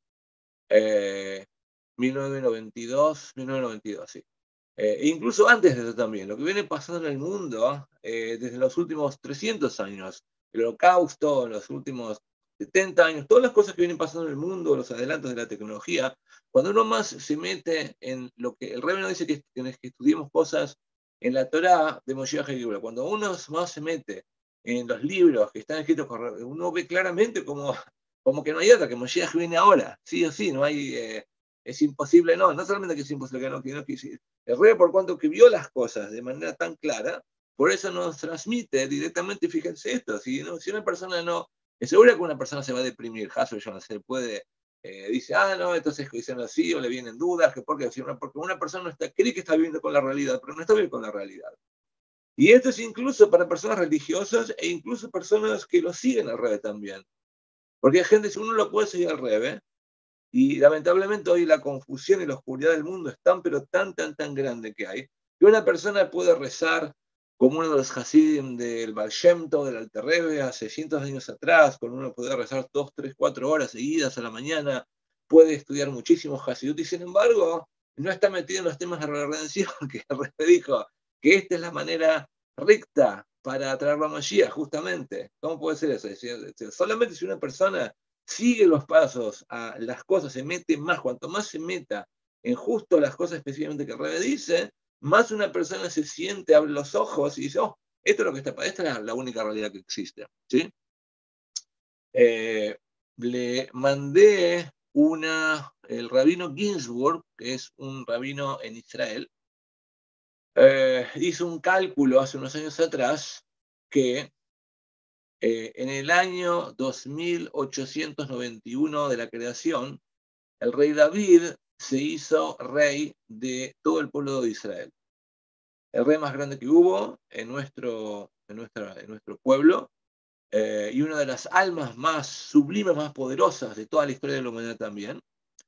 eh, mil novecientos noventa y dos, mil novecientos noventa y dos, sí. Eh, e incluso antes de eso también, lo que viene pasando en el mundo eh, desde los últimos trescientos años, el holocausto, en los últimos setenta años, todas las cosas que vienen pasando en el mundo, los adelantos de la tecnología, cuando uno más se mete en lo que el Rebbe nos dice que, que estudiemos cosas en la Torá de Moshiach y Geula, cuando uno más se mete en los libros que están escritos, uno ve claramente como, como que no hay otra, que Moshiach viene ahora, sí o sí, no hay, eh, es imposible, no, no solamente que es imposible, que no, que no, que sí. El Rebbe, por cuanto que vio las cosas de manera tan clara, por eso nos transmite directamente, fíjense esto, si, no, si una persona no, es seguro que una persona se va a deprimir, Hasso no se puede, eh, dice, ah, no, entonces dicen así, o le vienen dudas, que porque, porque una persona no está, cree que está viviendo con la realidad, pero no está viviendo con la realidad. Y esto es incluso para personas religiosas e incluso personas que lo siguen al Rebbe también. Porque hay gente, si uno lo puede seguir al Rebbe, y lamentablemente hoy la confusión y la oscuridad del mundo es tan, pero tan, tan, tan grande que hay, que una persona puede rezar como uno de los Hasidim del Baal Shem Tov, del Alter Rebbe, hace cientos de años atrás, con uno puede rezar dos, tres, cuatro horas seguidas a la mañana, puede estudiar muchísimos Hasidut, y sin embargo, no está metido en los temas de la redención, que el Rebbe dijo que esta es la manera recta para traer la Mashiach, justamente. ¿Cómo puede ser eso? Es decir, solamente si una persona sigue los pasos a las cosas, se mete más, cuanto más se meta en justo las cosas específicamente que el Rebbe dice, más una persona se siente, abre los ojos y dice, oh, esto es lo que está, esta es la, la única realidad que existe. ¿Sí? Eh, le mandé una, el rabino Ginsburg, que es un rabino en Israel, eh, hizo un cálculo hace unos años atrás que eh, en el año dos mil ochocientos noventa y uno de la creación, el rey David se hizo rey de todo el pueblo de Israel. El rey más grande que hubo en nuestro, en nuestra, en nuestro pueblo, eh, y una de las almas más sublimes, más poderosas de toda la historia de la humanidad también.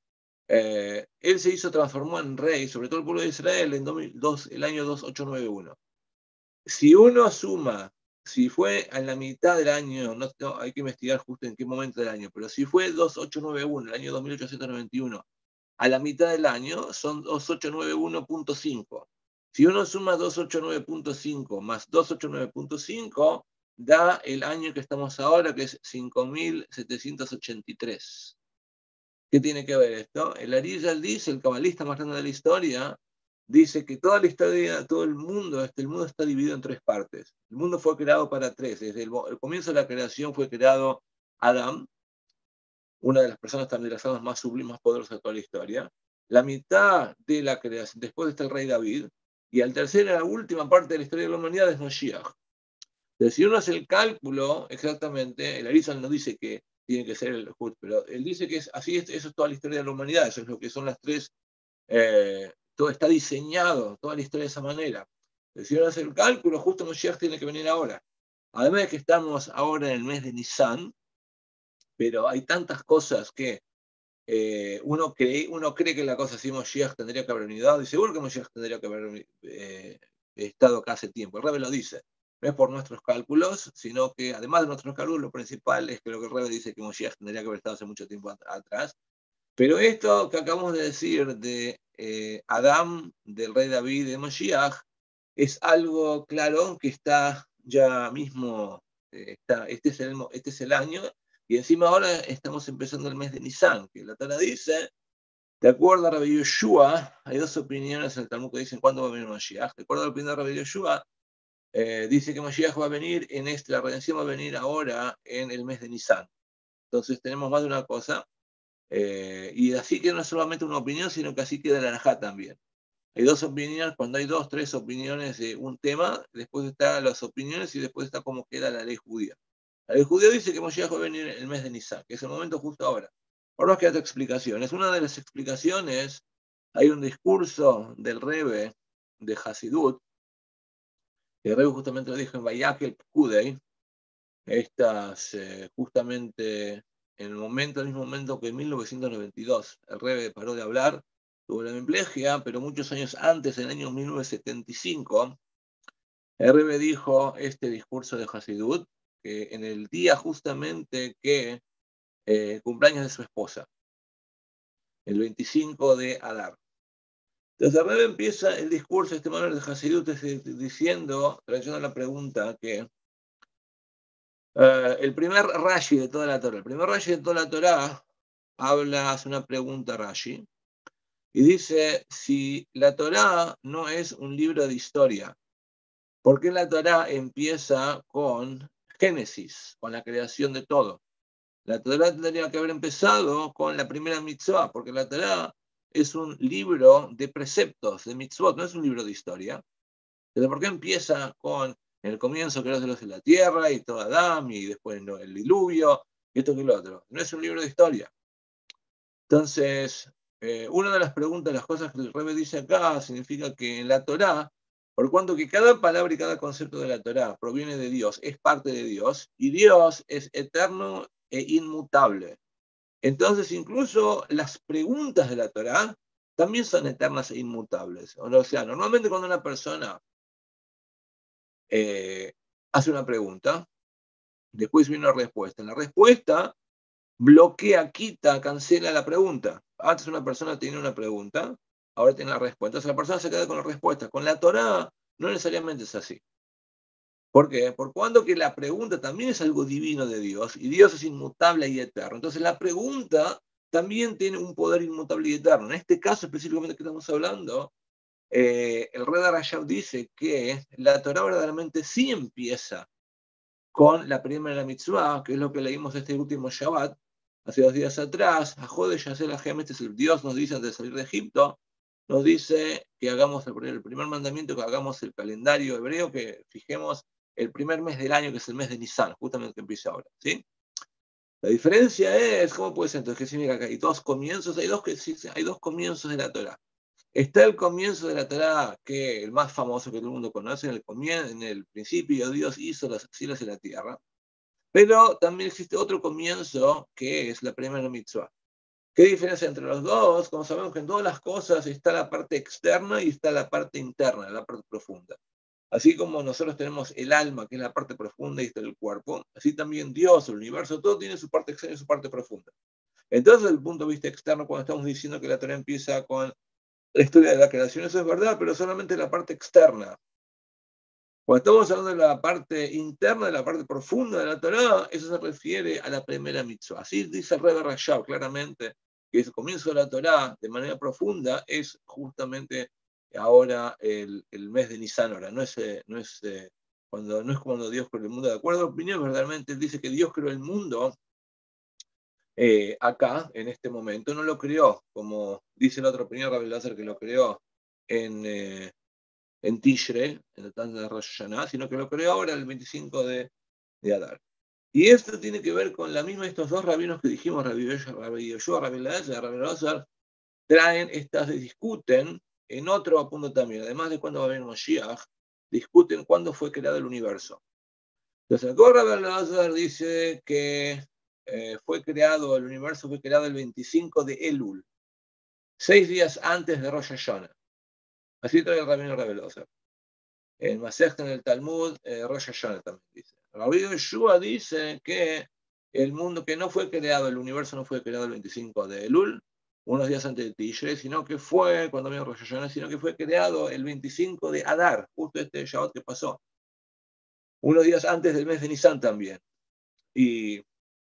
Eh, él se hizo, transformó en rey, sobre todo el pueblo de Israel, en dos, el año dos mil ochocientos noventa y uno. Si uno suma, si fue en la mitad del año, no, no, hay que investigar justo en qué momento del año, pero si fue dos mil ochocientos noventa y uno, el año dos mil ochocientos noventa y uno, a la mitad del año, son dos mil ochocientos noventa y uno punto cinco. Si uno suma dos mil ochocientos noventa y uno punto cinco más dos mil ochocientos noventa y uno punto cinco, da el año que estamos ahora, que es cinco mil setecientos ochenta y tres. ¿Qué tiene que ver esto? El Arizal dice, el cabalista más grande de la historia, dice que toda la historia, todo el mundo, este, el mundo está dividido en tres partes. El mundo fue creado para tres. Desde el, el comienzo de la creación fue creado Adán, una de las personas también de las almas más sublimes, más poderosas de toda la historia. La mitad de la creación, después está el rey David, y al tercer, la última parte de la historia de la humanidad es Mashiach. Entonces, si uno hace el cálculo exactamente, el Arizal no dice que tiene que ser el Hut, pero él dice que es así, es, eso es toda la historia de la humanidad, eso es lo que son las tres, eh, todo está diseñado, toda la historia de esa manera. Entonces, si uno hace el cálculo, justo Mashiach tiene que venir ahora. Además de que estamos ahora en el mes de Nisan, pero hay tantas cosas que eh, uno, cree, uno cree que la cosa así Mashiach tendría que haber venido, y seguro que Mashiach tendría que haber eh, estado acá hace tiempo. El Rebbe lo dice. No es por nuestros cálculos, sino que además de nuestros cálculos, lo principal es que lo que el Rebbe dice que Moshiach tendría que haber estado hace mucho tiempo at atrás. Pero esto que acabamos de decir de eh, Adán, del rey David, de Moshiach, es algo claro que está ya mismo, eh, está, este, es el, este es el año, y encima ahora estamos empezando el mes de Nisan, que la Torá dice, de acuerdo a Rabbi Yoshua, hay dos opiniones en el Talmud que dicen cuándo va a venir Moshiach. De acuerdo a la opinión de Rabbi Yoshua, Eh, dice que Mashiach va a venir en este, la redención va a venir ahora en el mes de Nisan. Entonces tenemos más de una cosa, eh, y así que no es solamente una opinión, sino que así queda la Alajá también. Hay dos opiniones, cuando hay dos, tres opiniones de un tema, después están las opiniones y después está cómo queda la ley judía. La ley judía dice que Mashiach va a venir en el mes de Nisan, que es el momento justo ahora. Ahora nos queda otra explicación. Es una de las explicaciones, hay un discurso del Rebbe de Hasidut, el Rebbe justamente lo dijo en Vayakel Pkudei, estas eh, justamente en el momento, en el mismo momento que en mil novecientos noventa y dos el Rebbe paró de hablar sobre la hemiplegia, pero muchos años antes, en el año mil novecientos setenta y cinco, el Rebbe dijo este discurso de Hasidut, que en el día justamente que eh, cumpleaños de su esposa, el veinticinco de Adar. Entonces el Rebbe empieza el discurso, este manual de Hasidut, diciendo, trayendo la pregunta que Uh, el primer Rashi de toda la Torah, el primer Rashi de toda la Torah habla, hace una pregunta a Rashi y dice, si la Torah no es un libro de historia, ¿por qué la Torah empieza con Génesis, con la creación de todo? La Torah tendría que haber empezado con la primera mitzvah, porque la Torah es un libro de preceptos, de mitzvot, no es un libro de historia. Entonces, ¿por qué empieza con en el comienzo creó los de la tierra y todo Adán y después ¿no? el diluvio y esto y lo otro? No es un libro de historia. Entonces, eh, una de las preguntas, las cosas que el Rebbe dice acá, significa que en la Torá, por cuanto que cada palabra y cada concepto de la Torá proviene de Dios, es parte de Dios, y Dios es eterno e inmutable. Entonces, incluso las preguntas de la Torá también son eternas e inmutables. O sea, normalmente cuando una persona Eh, hace una pregunta, después viene una respuesta. En la respuesta bloquea, quita, cancela la pregunta. Antes una persona tenía una pregunta, ahora tiene la respuesta. Entonces la persona se queda con la respuesta. Con la Torá no necesariamente es así. ¿Por qué? Por cuando que la pregunta también es algo divino de Dios, y Dios es inmutable y eterno. Entonces la pregunta también tiene un poder inmutable y eterno. En este caso específicamente que estamos hablando, eh, el Reda Rashab dice que la Torah verdaderamente sí empieza con la primera mitzvah, que es lo que leímos este último Shabbat, hace dos días atrás. Ajode Yasel Hashem, este es el Dios, nos dice antes de salir de Egipto, nos dice que hagamos el primer, el primer mandamiento, que hagamos el calendario hebreo, que fijemos el primer mes del año, que es el mes de Nisan, justamente que empieza ahora, ¿sí? La diferencia es, ¿cómo puede ser entonces? ¿Qué significa que hay dos comienzos? Hay dos, que, hay dos comienzos de la Torah. Está el comienzo de la Torah, que el más famoso que todo el mundo conoce, en el, comienzo, en el principio Dios hizo los cielos y la tierra, pero también existe otro comienzo, que es la primera mitzvah. ¿Qué diferencia entre los dos? Como sabemos que en todas las cosas está la parte externa y está la parte interna, la parte profunda. Así como nosotros tenemos el alma, que es la parte profunda, y está el cuerpo, así también Dios, el universo, todo tiene su parte externa y su parte profunda. Entonces, desde el punto de vista externo, cuando estamos diciendo que la Torah empieza con la historia de la creación, eso es verdad, pero solamente la parte externa. Cuando estamos hablando de la parte interna, de la parte profunda de la Torah, eso se refiere a la primera mitzvah. Así dice el Rebbe Rashab claramente, que el comienzo de la Torah de manera profunda es justamente ahora el, el mes de Nisan. Ahora, no es, no, es, cuando, no es cuando Dios creó el mundo. De acuerdo a la opinión, verdaderamente él dice que Dios creó el mundo eh, acá, en este momento. No lo creó, como dice la otra opinión, Rabbi Lazar, que lo creó en... Eh, en Tishrei, en el tanto de Rosh Hashanah, sino que lo creó ahora el veinticinco de, de Adar. Y esto tiene que ver con la misma, estos dos rabinos que dijimos, Rabbi Yoshua, Rabbi Eliezer, Rabbi Elazar, traen estas, discuten en otro punto también, además de cuándo va a venir Moshiach, discuten cuándo fue creado el universo. Entonces, acá Rabbi Elazar dice que eh, fue creado, el universo fue creado el veinticinco de Elul, seis días antes de Rosh Hashanah. Así trae el rabino Rabbi Elazar. En Masechta, en el Talmud, eh, Rosh Hashanah también dice. Rabbi Yoshua dice que el mundo que no fue creado, el universo no fue creado el veinticinco de Elul, unos días antes de Tishrei, sino que fue, cuando vino Rosh Hashanah, sino que fue creado el veinticinco de Adar, justo este Shabbat que pasó, unos días antes del mes de Nisan también. Y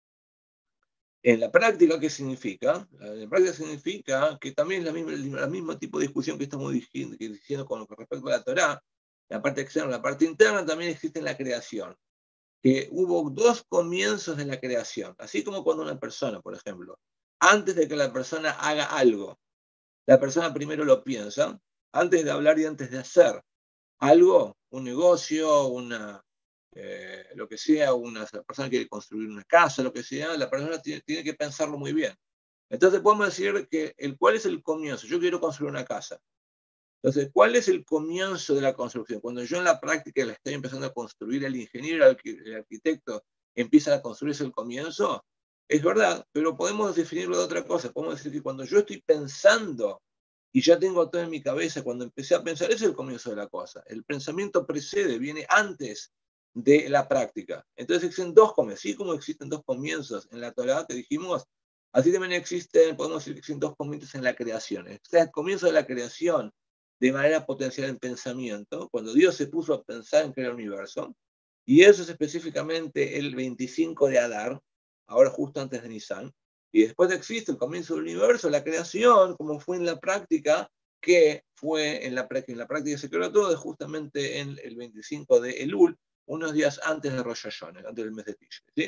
en la práctica, ¿qué significa? En la práctica significa que también es la misma, el mismo tipo de discusión que estamos diciendo, diciendo con respecto a la Torá. La parte externa, la parte interna también existe en la creación. Que hubo dos comienzos de la creación. Así como cuando una persona, por ejemplo, antes de que la persona haga algo, la persona primero lo piensa, antes de hablar y antes de hacer algo, un negocio, una, eh, lo que sea, una persona quiere construir una casa, lo que sea, la persona tiene, tiene que pensarlo muy bien. Entonces podemos decir que el cuál es el comienzo. Yo quiero construir una casa. Entonces, ¿cuál es el comienzo de la construcción? Cuando yo en la práctica la estoy empezando a construir, el ingeniero, el arquitecto empieza a construirse el comienzo, es verdad, pero podemos definirlo de otra cosa. Podemos decir que cuando yo estoy pensando y ya tengo todo en mi cabeza, cuando empecé a pensar, ese es el comienzo de la cosa. El pensamiento precede, viene antes de la práctica. Entonces existen dos comienzos. Así como existen dos comienzos en la Torah que dijimos, así también existen, podemos decir que existen dos comienzos en la creación. Este es el comienzo de la creación de manera potencial en pensamiento, cuando Dios se puso a pensar en crear el universo, y eso es específicamente el veinticinco de Adar, ahora justo antes de Nisan, y después existe el comienzo del universo, la creación, como fue en la práctica, que fue en la práctica, en la práctica se creó todo, justamente en el veinticinco de Elul, unos días antes de Rosh Hashanah, antes del mes de Tishrei, ¿sí?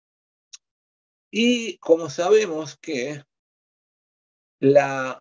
Y como sabemos que la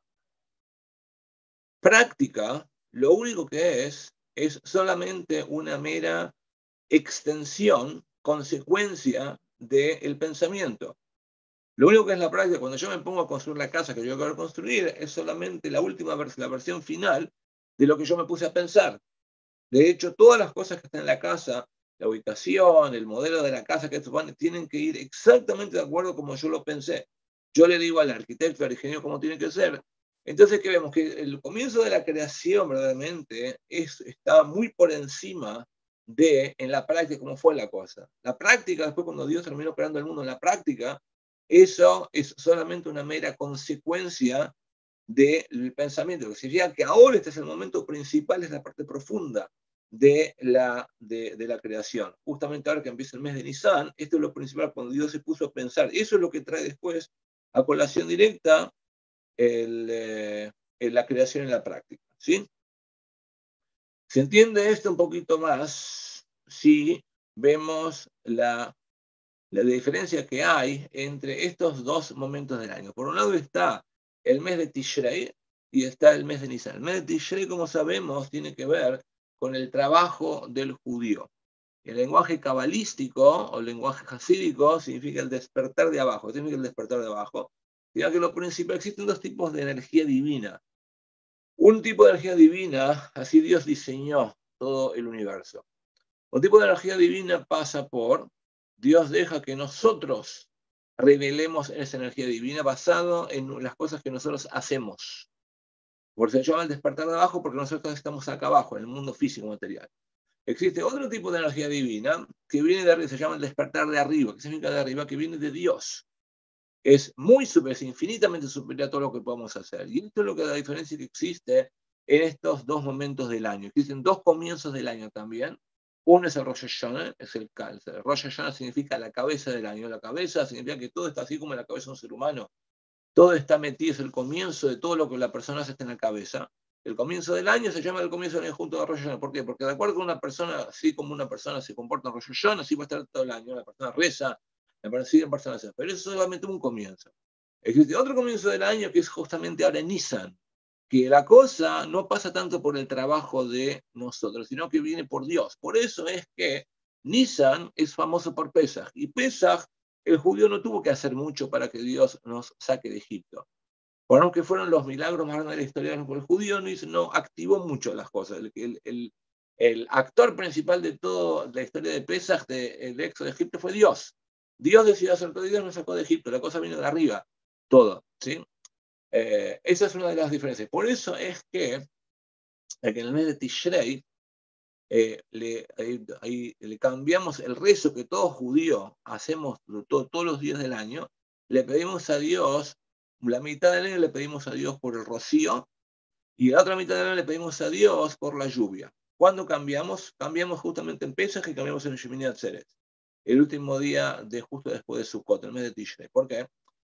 práctica, lo único que es, es solamente una mera extensión, consecuencia del pensamiento. Lo único que es la práctica, cuando yo me pongo a construir la casa que yo quiero construir, es solamente la última versión, la versión final de lo que yo me puse a pensar. De hecho, todas las cosas que están en la casa, la ubicación, el modelo de la casa que van, tienen que ir exactamente de acuerdo como yo lo pensé. Yo le digo al arquitecto, al ingeniero, cómo tiene que ser. Entonces, ¿qué vemos? Que el comienzo de la creación verdaderamente es, está muy por encima de, en la práctica, cómo fue la cosa. La práctica, después cuando Dios terminó creando el mundo, en la práctica, eso es solamente una mera consecuencia del pensamiento, que significa que ahora este es el momento principal, es la parte profunda de la, de, de la creación. Justamente ahora que empieza el mes de Nisan, esto es lo principal cuando Dios se puso a pensar. Eso es lo que trae después a colación directa el, eh, la creación en la práctica. ¿Sí? Se entiende esto un poquito más si vemos la, la diferencia que hay entre estos dos momentos del año. Por un lado está el mes de Tishrei y está el mes de Nisan. El mes de Tishrei, como sabemos, tiene que ver con el trabajo del judío. El lenguaje cabalístico o el lenguaje hasídico significa el despertar de abajo. ¿Qué significa el despertar de abajo? Significa que lo principal, existen dos tipos de energía divina. Un tipo de energía divina, así Dios diseñó todo el universo. Un tipo de energía divina pasa por, Dios deja que nosotros revelemos esa energía divina basado en las cosas que nosotros hacemos. Por eso se llama el despertar de abajo, porque nosotros estamos acá abajo, en el mundo físico material. Existe otro tipo de energía divina que viene de arriba, se llama el despertar de arriba. ¿Qué significa de arriba? Que viene de Dios. Es muy superior, es infinitamente superior a todo lo que podemos hacer. Y esto es lo que la diferencia que existe en estos dos momentos del año. Existen dos comienzos del año también. Uno es el Rosh Hashanah, es el cáncer. El Rosh Hashanah significa la cabeza del año. La cabeza significa que todo está así como en la cabeza de un ser humano. Todo está metido, es el comienzo de todo lo que la persona hace en la cabeza. El comienzo del año se llama el comienzo del año junto a Rosh Hashanah. ¿Por qué? Porque de acuerdo con una persona, así como una persona se comporta en Rosh Hashanah, así va a estar todo el año. La persona reza, la persona sigue en persona. Pero eso es solamente un comienzo. Existe otro comienzo del año que es justamente ahora en Nisan, que la cosa no pasa tanto por el trabajo de nosotros, sino que viene por Dios. Por eso es que Nisan es famoso por Pesaj. Y Pesaj, el judío no tuvo que hacer mucho para que Dios nos saque de Egipto. Por aunque fueron los milagros más grandes de la historia, por el judío no, hizo, no activó mucho las cosas. El, el, el, el actor principal de toda la historia de Pesaj, del éxodo de Egipto, fue Dios. Dios decidió hacer todo y Dios nos sacó de Egipto. La cosa vino de arriba. Todo, ¿sí? Eh, esa es una de las diferencias. Por eso es que en el mes de Tishrei eh, le, ahí, ahí, le cambiamos el rezo que todo judío hacemos todo, todos los días del año. Le pedimos a Dios, la mitad del año le pedimos a Dios por el rocío y la otra mitad del año le pedimos a Dios por la lluvia. ¿Cuándo cambiamos? Cambiamos justamente en Pesaj y cambiamos en Shemini Atzeret, el último día de justo después de Sukkot, el mes de Tishrei. ¿Por qué?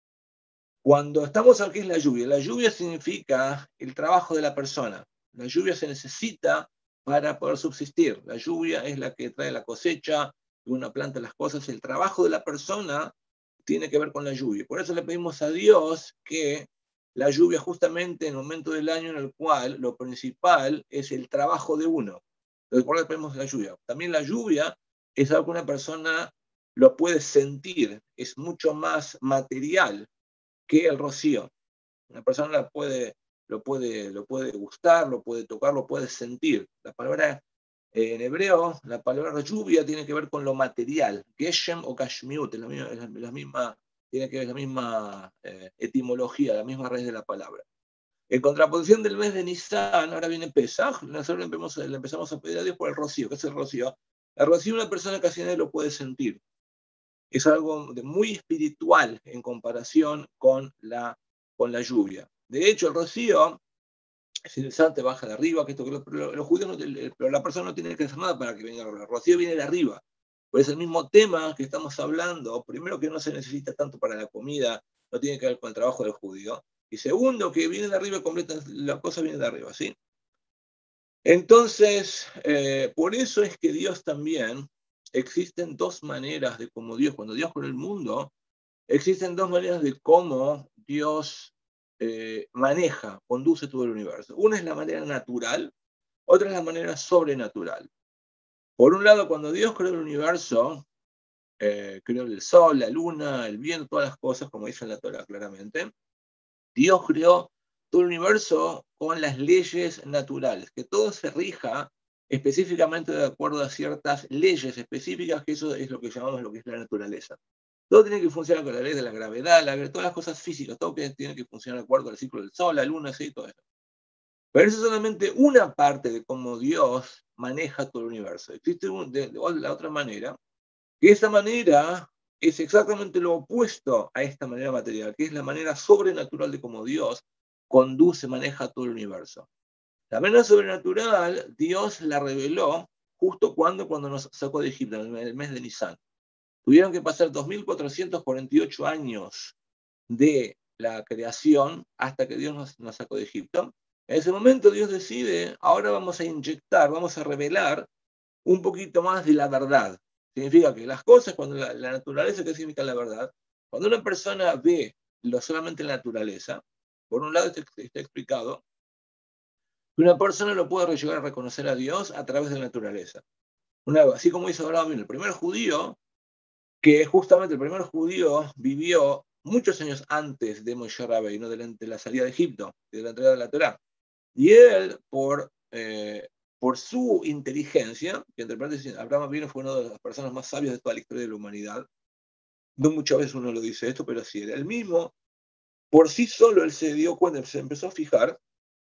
Cuando estamos aquí es la lluvia. La lluvia significa el trabajo de la persona. La lluvia se necesita para poder subsistir. La lluvia es la que trae la cosecha, que una planta las cosas. El trabajo de la persona tiene que ver con la lluvia. Por eso le pedimos a Dios que la lluvia justamente en el momento del año en el cual lo principal es el trabajo de uno. Entonces, por eso le pedimos la lluvia. También la lluvia es algo que una persona lo puede sentir. Es mucho más material que el rocío. Una persona la puede, lo, puede, lo puede gustar, lo puede tocar, lo puede sentir. La palabra eh, en hebreo, la palabra lluvia tiene que ver con lo material. Geshem o Kashmiut, es la misma, es la misma, tiene que ver la misma eh, etimología, la misma raíz de la palabra. En contraposición del mes de Nisan, ahora viene Pesaj, nosotros le empezamos, le empezamos a pedir a Dios por el rocío. ¿Qué es el rocío? El rocío una persona casi nadie lo puede sentir. Es algo de muy espiritual en comparación con la, con la lluvia. De hecho, el rocío es interesante, baja de arriba, que esto que los, los judíos, no, pero la persona no tiene que hacer nada para que venga el rocío, viene de arriba. Pues es el mismo tema que estamos hablando. Primero, que no se necesita tanto para la comida, no tiene que ver con el trabajo del judío. Y segundo, que viene de arriba, completa, la cosa viene de arriba, ¿sí? Entonces, eh, por eso es que Dios también, existen dos maneras de cómo Dios, cuando Dios creó el mundo, existen dos maneras de cómo Dios eh, maneja, conduce todo el universo. Una es la manera natural, otra es la manera sobrenatural. Por un lado, cuando Dios creó el universo, eh, creó el sol, la luna, el viento, todas las cosas, como dice en la Torah claramente, Dios creó todo el universo con las leyes naturales, que todo se rija específicamente de acuerdo a ciertas leyes específicas, que eso es lo que llamamos lo que es la naturaleza. Todo tiene que funcionar con la ley de la gravedad, la, todas las cosas físicas, todo tiene que funcionar de acuerdo al ciclo del sol, la luna, sí, todo eso. Pero eso es solamente una parte de cómo Dios maneja todo el universo. Existe un, de, de la otra manera, que esa manera es exactamente lo opuesto a esta manera material, que es la manera sobrenatural de cómo Dios conduce, maneja todo el universo. La manera sobrenatural, Dios la reveló justo cuando, cuando nos sacó de Egipto, en el mes de Nisan. Tuvieron que pasar dos mil cuatrocientos cuarenta y ocho años de la creación hasta que Dios nos, nos sacó de Egipto. En ese momento Dios decide, ahora vamos a inyectar, vamos a revelar un poquito más de la verdad. Significa que las cosas, cuando la, la naturaleza, ¿qué significa la verdad? Cuando una persona ve lo solamente la naturaleza, por un lado está, está explicado que una persona lo puede llegar a reconocer a Dios a través de la naturaleza. Una, así como hizo Abraham, el primer judío, que justamente el primer judío vivió muchos años antes de Moshe Rabbeinu, de la, de la salida de Egipto, de la entrega de la Torá. Y él, por, eh, por su inteligencia, que entre paréntesis, Abraham Avinu fue una de las personas más sabias de toda la historia de la humanidad, no muchas veces uno lo dice esto, pero sí, él mismo, por sí solo, él se dio cuenta, se empezó a fijar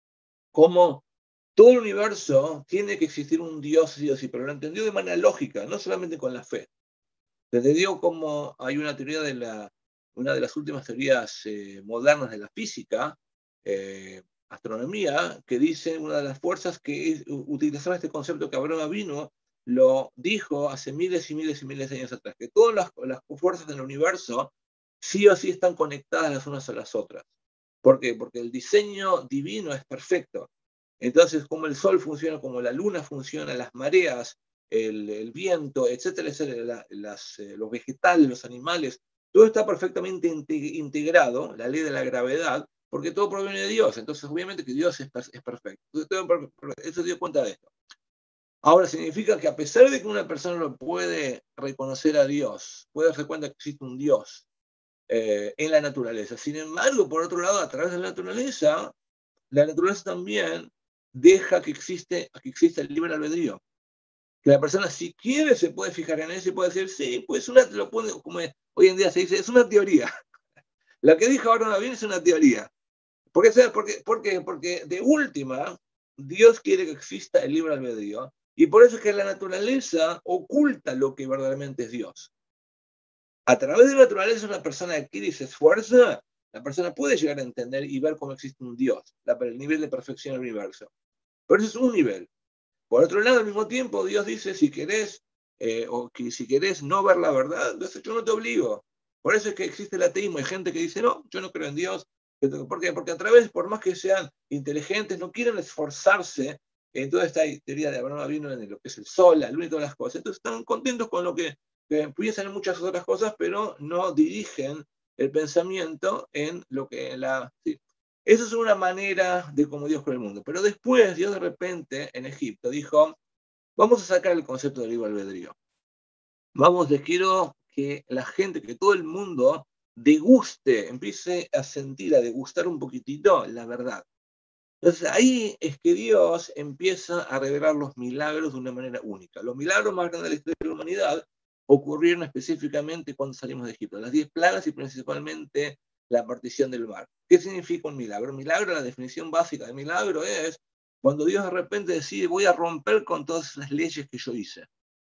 cómo todo el universo tiene que existir un Dios, sí o sí, pero lo entendió de manera lógica, no solamente con la fe. Se entendió como hay una teoría de la, una de las últimas teorías eh, modernas de la física, eh, astronomía, que dice una de las fuerzas que es, utilizaba este concepto que Abraham Avinu lo dijo hace miles y miles y miles de años atrás, que todas las, las fuerzas del universo sí o sí están conectadas las unas a las otras. ¿Por qué? Porque el diseño divino es perfecto. Entonces, como el sol funciona, como la luna funciona, las mareas, el, el viento, etcétera, etcétera, la, las, eh, los vegetales, los animales, todo está perfectamente integrado, la ley de la gravedad, porque todo proviene de Dios. Entonces, obviamente que Dios es, es perfecto. Entonces, todo, eso se dio cuenta de esto. Ahora, significa que a pesar de que una persona no puede reconocer a Dios, puede darse cuenta que existe un Dios eh, en la naturaleza. Sin embargo, por otro lado, a través de la naturaleza, la naturaleza también deja que existe, que existe el libre albedrío. Que la persona, si quiere, se puede fijar en eso y puede decir, sí, pues una, lo puede, como hoy en día se dice, es una teoría. La que dijo ahora bien es una teoría. ¿Por qué? Porque, porque, porque de última, Dios quiere que exista el libre albedrío y por eso es que la naturaleza oculta lo que verdaderamente es Dios. A través de la naturaleza, una persona adquiere y se esfuerza, la persona puede llegar a entender y ver cómo existe un Dios, la, el nivel de perfección del universo. Pero eso es un nivel. Por otro lado, al mismo tiempo, Dios dice, si querés, eh, o que si querés no ver la verdad, entonces yo no te obligo. Por eso es que existe el ateísmo. Hay gente que dice, no, yo no creo en Dios. ¿Por qué? Porque a través, por más que sean inteligentes, no quieren esforzarse en toda esta teoría de Abraham Avinu, en lo que es el sol, la luna y todas las cosas. Entonces están contentos con lo que, que piensan en muchas otras cosas, pero no dirigen el pensamiento en lo que la... Sí. Esa es una manera de cómo Dios creó el mundo. Pero después, Dios de repente, en Egipto, dijo, vamos a sacar el concepto del libre albedrío. Vamos, les quiero que la gente, que todo el mundo deguste, empiece a sentir, a degustar un poquitito la verdad. Entonces ahí es que Dios empieza a revelar los milagros de una manera única. Los milagros más grandes de la historia de la humanidad ocurrieron específicamente cuando salimos de Egipto. Las diez plagas y principalmente la partición del mar. ¿Qué significa un milagro? Un milagro, la definición básica de milagro es cuando Dios de repente decide, voy a romper con todas las leyes que yo hice.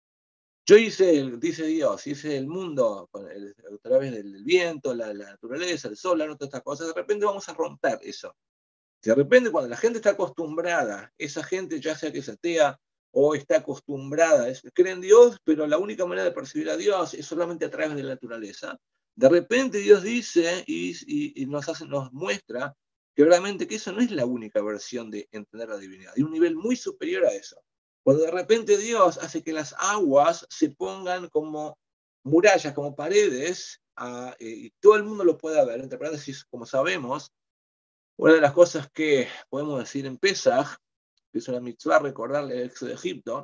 Yo hice, el, dice Dios, hice el mundo el, a través del viento, la, la naturaleza, el sol, la todas estas cosas. De repente vamos a romper eso. De repente, cuando la gente está acostumbrada, esa gente, ya sea que es atea o está acostumbrada, es, cree en Dios, pero la única manera de percibir a Dios es solamente a través de la naturaleza. De repente Dios dice y, y, y nos, hace, nos muestra que realmente que eso no es la única versión de entender la divinidad. Hay un nivel muy superior a eso. Cuando de repente Dios hace que las aguas se pongan como murallas, como paredes, a, eh, y todo el mundo lo pueda ver, entre paréntesis, como sabemos, una de las cosas que podemos decir en Pesaj, que es una mitzvah recordarle el éxodo de Egipto,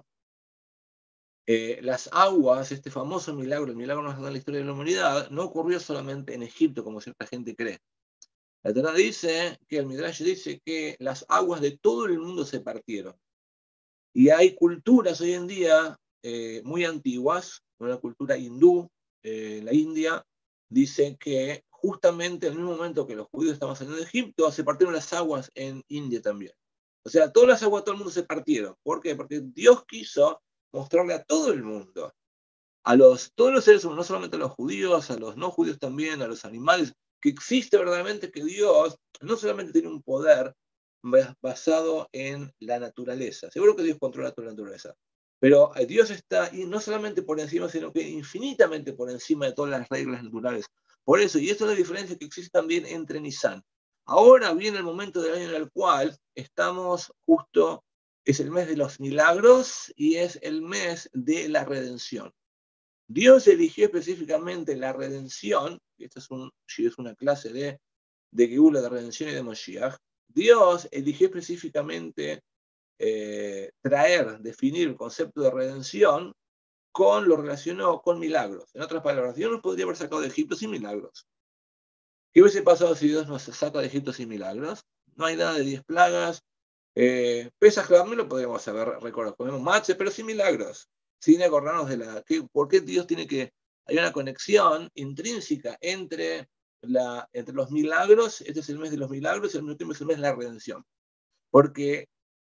eh, las aguas, este famoso milagro, el milagro más grande de la historia de la humanidad, no ocurrió solamente en Egipto, como cierta gente cree. La Torá dice, que el Midrash dice que las aguas de todo el mundo se partieron. Y hay culturas hoy en día eh, muy antiguas, una cultura hindú, eh, la India, dice que justamente en el mismo momento que los judíos estaban saliendo de Egipto, se partieron las aguas en India también. O sea, todas las aguas de todo el mundo se partieron. ¿Por qué? Porque Dios quiso mostrarle a todo el mundo, a los, todos los seres humanos, no solamente a los judíos, a los no judíos también, a los animales, que existe verdaderamente que Dios no solamente tiene un poder basado en la naturaleza. Seguro que Dios controla toda la naturaleza. Pero Dios está, y no solamente por encima, sino que infinitamente por encima de todas las reglas naturales. Por eso, y esta es la diferencia que existe también entre Nisan. Ahora viene el momento del año en el cual estamos justo, es el mes de los milagros y es el mes de la redención. Dios eligió específicamente la redención, esta es, un, es una clase de, de Geula, de redención y de Moshiach. Dios eligió específicamente eh, traer, definir el concepto de redención con lo relacionado con milagros. En otras palabras, Dios nos podría haber sacado de Egipto sin milagros. ¿Qué hubiese pasado si Dios nos saca de Egipto sin milagros? No hay nada de diez plagas. Eh, Pesaj también lo podríamos saber, recordar. Comemos mache, pero sin milagros. Sin acordarnos de la... ¿qué, ¿Por qué Dios tiene que...? Hay una conexión intrínseca entre, la, entre los milagros, este es el mes de los milagros, y al mismo tiempo es el mes de la redención. Porque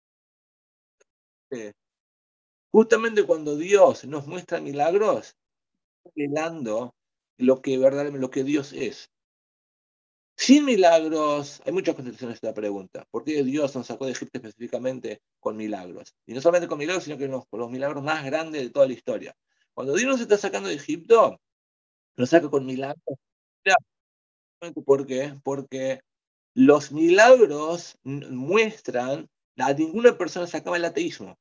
eh, justamente cuando Dios nos muestra milagros, revelando lo que verdaderamente lo que Dios es. Sin milagros, hay muchas contestaciones a esta pregunta. ¿Por qué Dios nos sacó de Egipto específicamente con milagros? Y no solamente con milagros, sino que los, los milagros más grandes de toda la historia. Cuando Dios nos está sacando de Egipto, nos saca con milagros. ¿Por qué? Porque los milagros muestran a ninguna persona se acaba el ateísmo.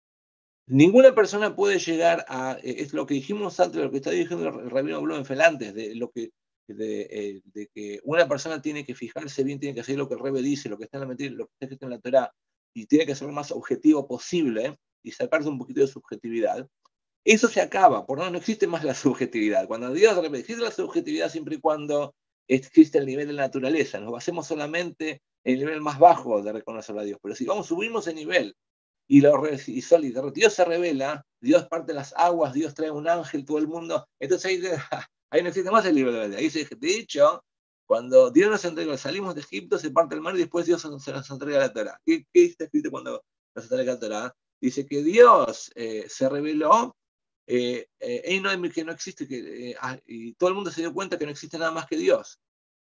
Ninguna persona puede llegar a, es lo que dijimos antes, lo que está diciendo el rabino Blumenfeld antes, de lo que de, eh, de que una persona tiene que fijarse bien, tiene que hacer lo que el Rebbe dice, lo que está en la mentira, lo que está escrito en la Torá, y tiene que ser lo más objetivo posible, ¿eh? Y sacarse un poquito de subjetividad. Eso se acaba, por no, no existe más la subjetividad. Cuando Dios Rebbe existe la subjetividad siempre y cuando existe el nivel de la naturaleza, nos basemos solamente en el nivel más bajo de reconocer a Dios. Pero si vamos, subimos el nivel, y, lo, y sol, Dios se revela, Dios parte las aguas, Dios trae un ángel, todo el mundo. Entonces ahí, ahí no existe más el libro de la vida. Ahí se, de hecho, cuando Dios nos entregó, salimos de Egipto, se parte el mar y después Dios se nos entrega la Torá. ¿Qué, ¿Qué está escrito cuando nos entrega la Torá? Dice que Dios eh, se reveló, eh, eh, no, que no existe, que, eh, y todo el mundo se dio cuenta que no existe nada más que Dios.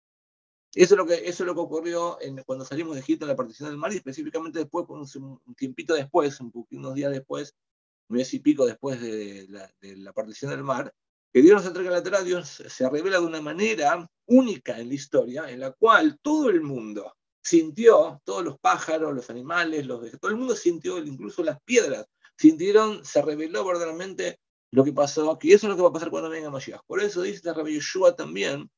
Eso es lo que, eso es lo que ocurrió en, cuando salimos de Egipto en la partición del mar, y específicamente después, un, un tiempito después, un, unos días después, un mes y pico después de la, de la partición del mar, que Dios nos entrega la Torá, Dios se revela de una manera única en la historia, en la cual todo el mundo sintió, todos los pájaros, los animales, los todo el mundo sintió, incluso las piedras, sintieron, se reveló verdaderamente lo que pasó, que eso es lo que va a pasar cuando venga Mashiach. Por eso dice la Rabbi Yeshua también,